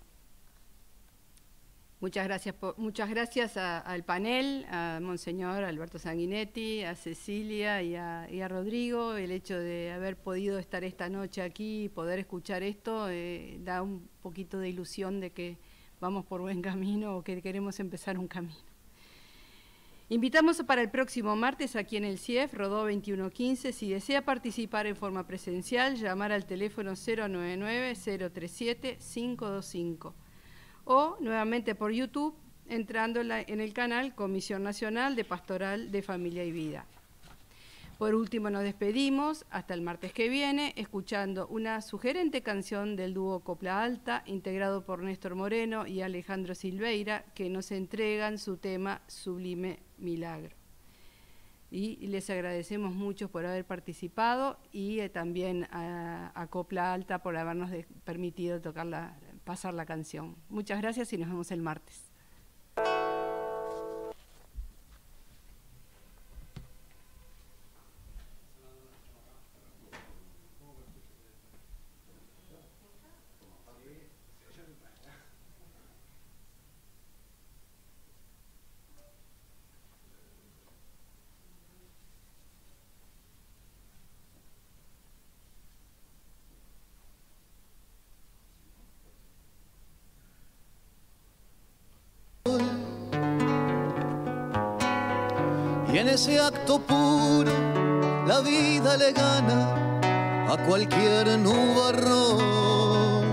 muchas gracias, por, muchas gracias a, al panel, a Monseñor Alberto Sanguinetti, a Cecilia y a, y a Rodrigo. El hecho de haber podido estar esta noche aquí y poder escuchar esto eh, da un poquito de ilusión de que vamos por buen camino o que queremos empezar un camino. Invitamos para el próximo martes aquí en el C I E F, Rodó veintiuno quince. Si desea participar en forma presencial, llamar al teléfono cero nueve nueve, cero tres siete, cinco dos cinco. O nuevamente por YouTube, entrando en el canal Comisión Nacional de Pastoral de Familia y Vida. Por último, nos despedimos hasta el martes que viene, escuchando una sugerente canción del dúo Copla Alta, integrado por Néstor Moreno y Alejandro Silveira, que nos entregan su tema Sublime Milagro. Y les agradecemos mucho por haber participado y eh, también a, a Copla Alta por habernos de, permitido tocar la, pasar la canción. Muchas gracias y nos vemos el martes. Y en ese acto puro la vida le gana a cualquier nubarrón.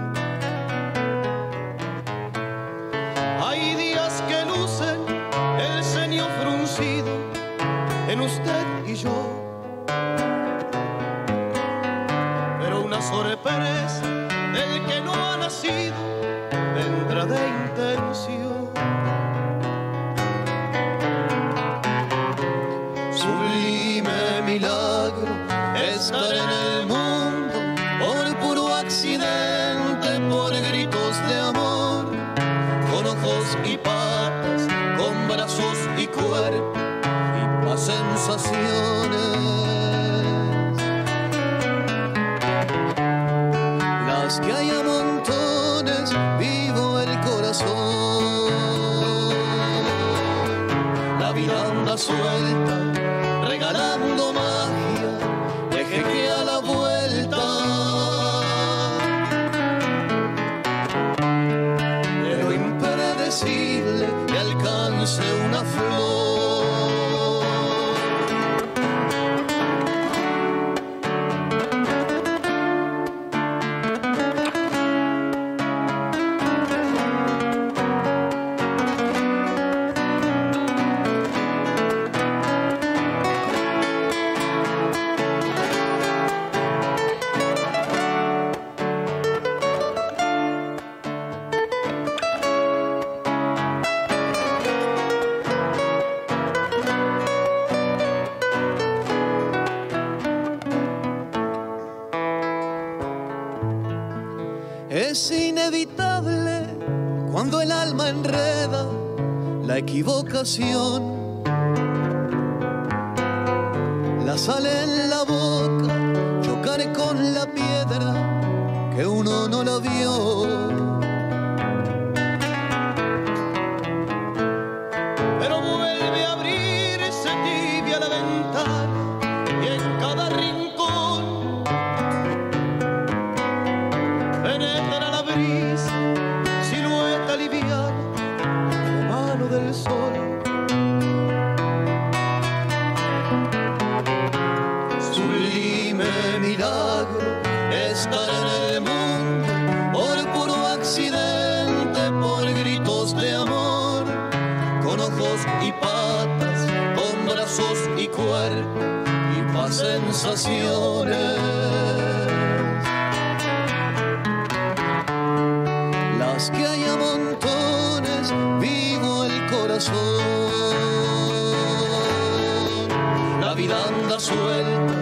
Hay días que lucen el ceño fruncido en usted y yo, pero una sorpresa del que no ha nacido vendrá de intención. milagro estar en el mundo por puro accidente, por gritos de amor, con ojos y patas, con brazos y cuerpo y más sensaciones. Las que hay a montones, vivo el corazón. La vida anda suelta, regalando magia, deje que a la vuelta de lo impredecible que alcance una flor. Es inevitable cuando el alma enreda la equivocación. La sal en la boca, chocar con la piedra que uno no la vio. Pero vuelve a abrirse tibia la ventana y en cada rincón penetra la brisa, silueta liviana, mano del sol. Sublime milagro estar en el mundo por puro accidente, por gritos de amor, con ojos y patas, con brazos y cuerpo y más sensaciones. Las que hay a montones, vivo el corazón. La vida anda suelta,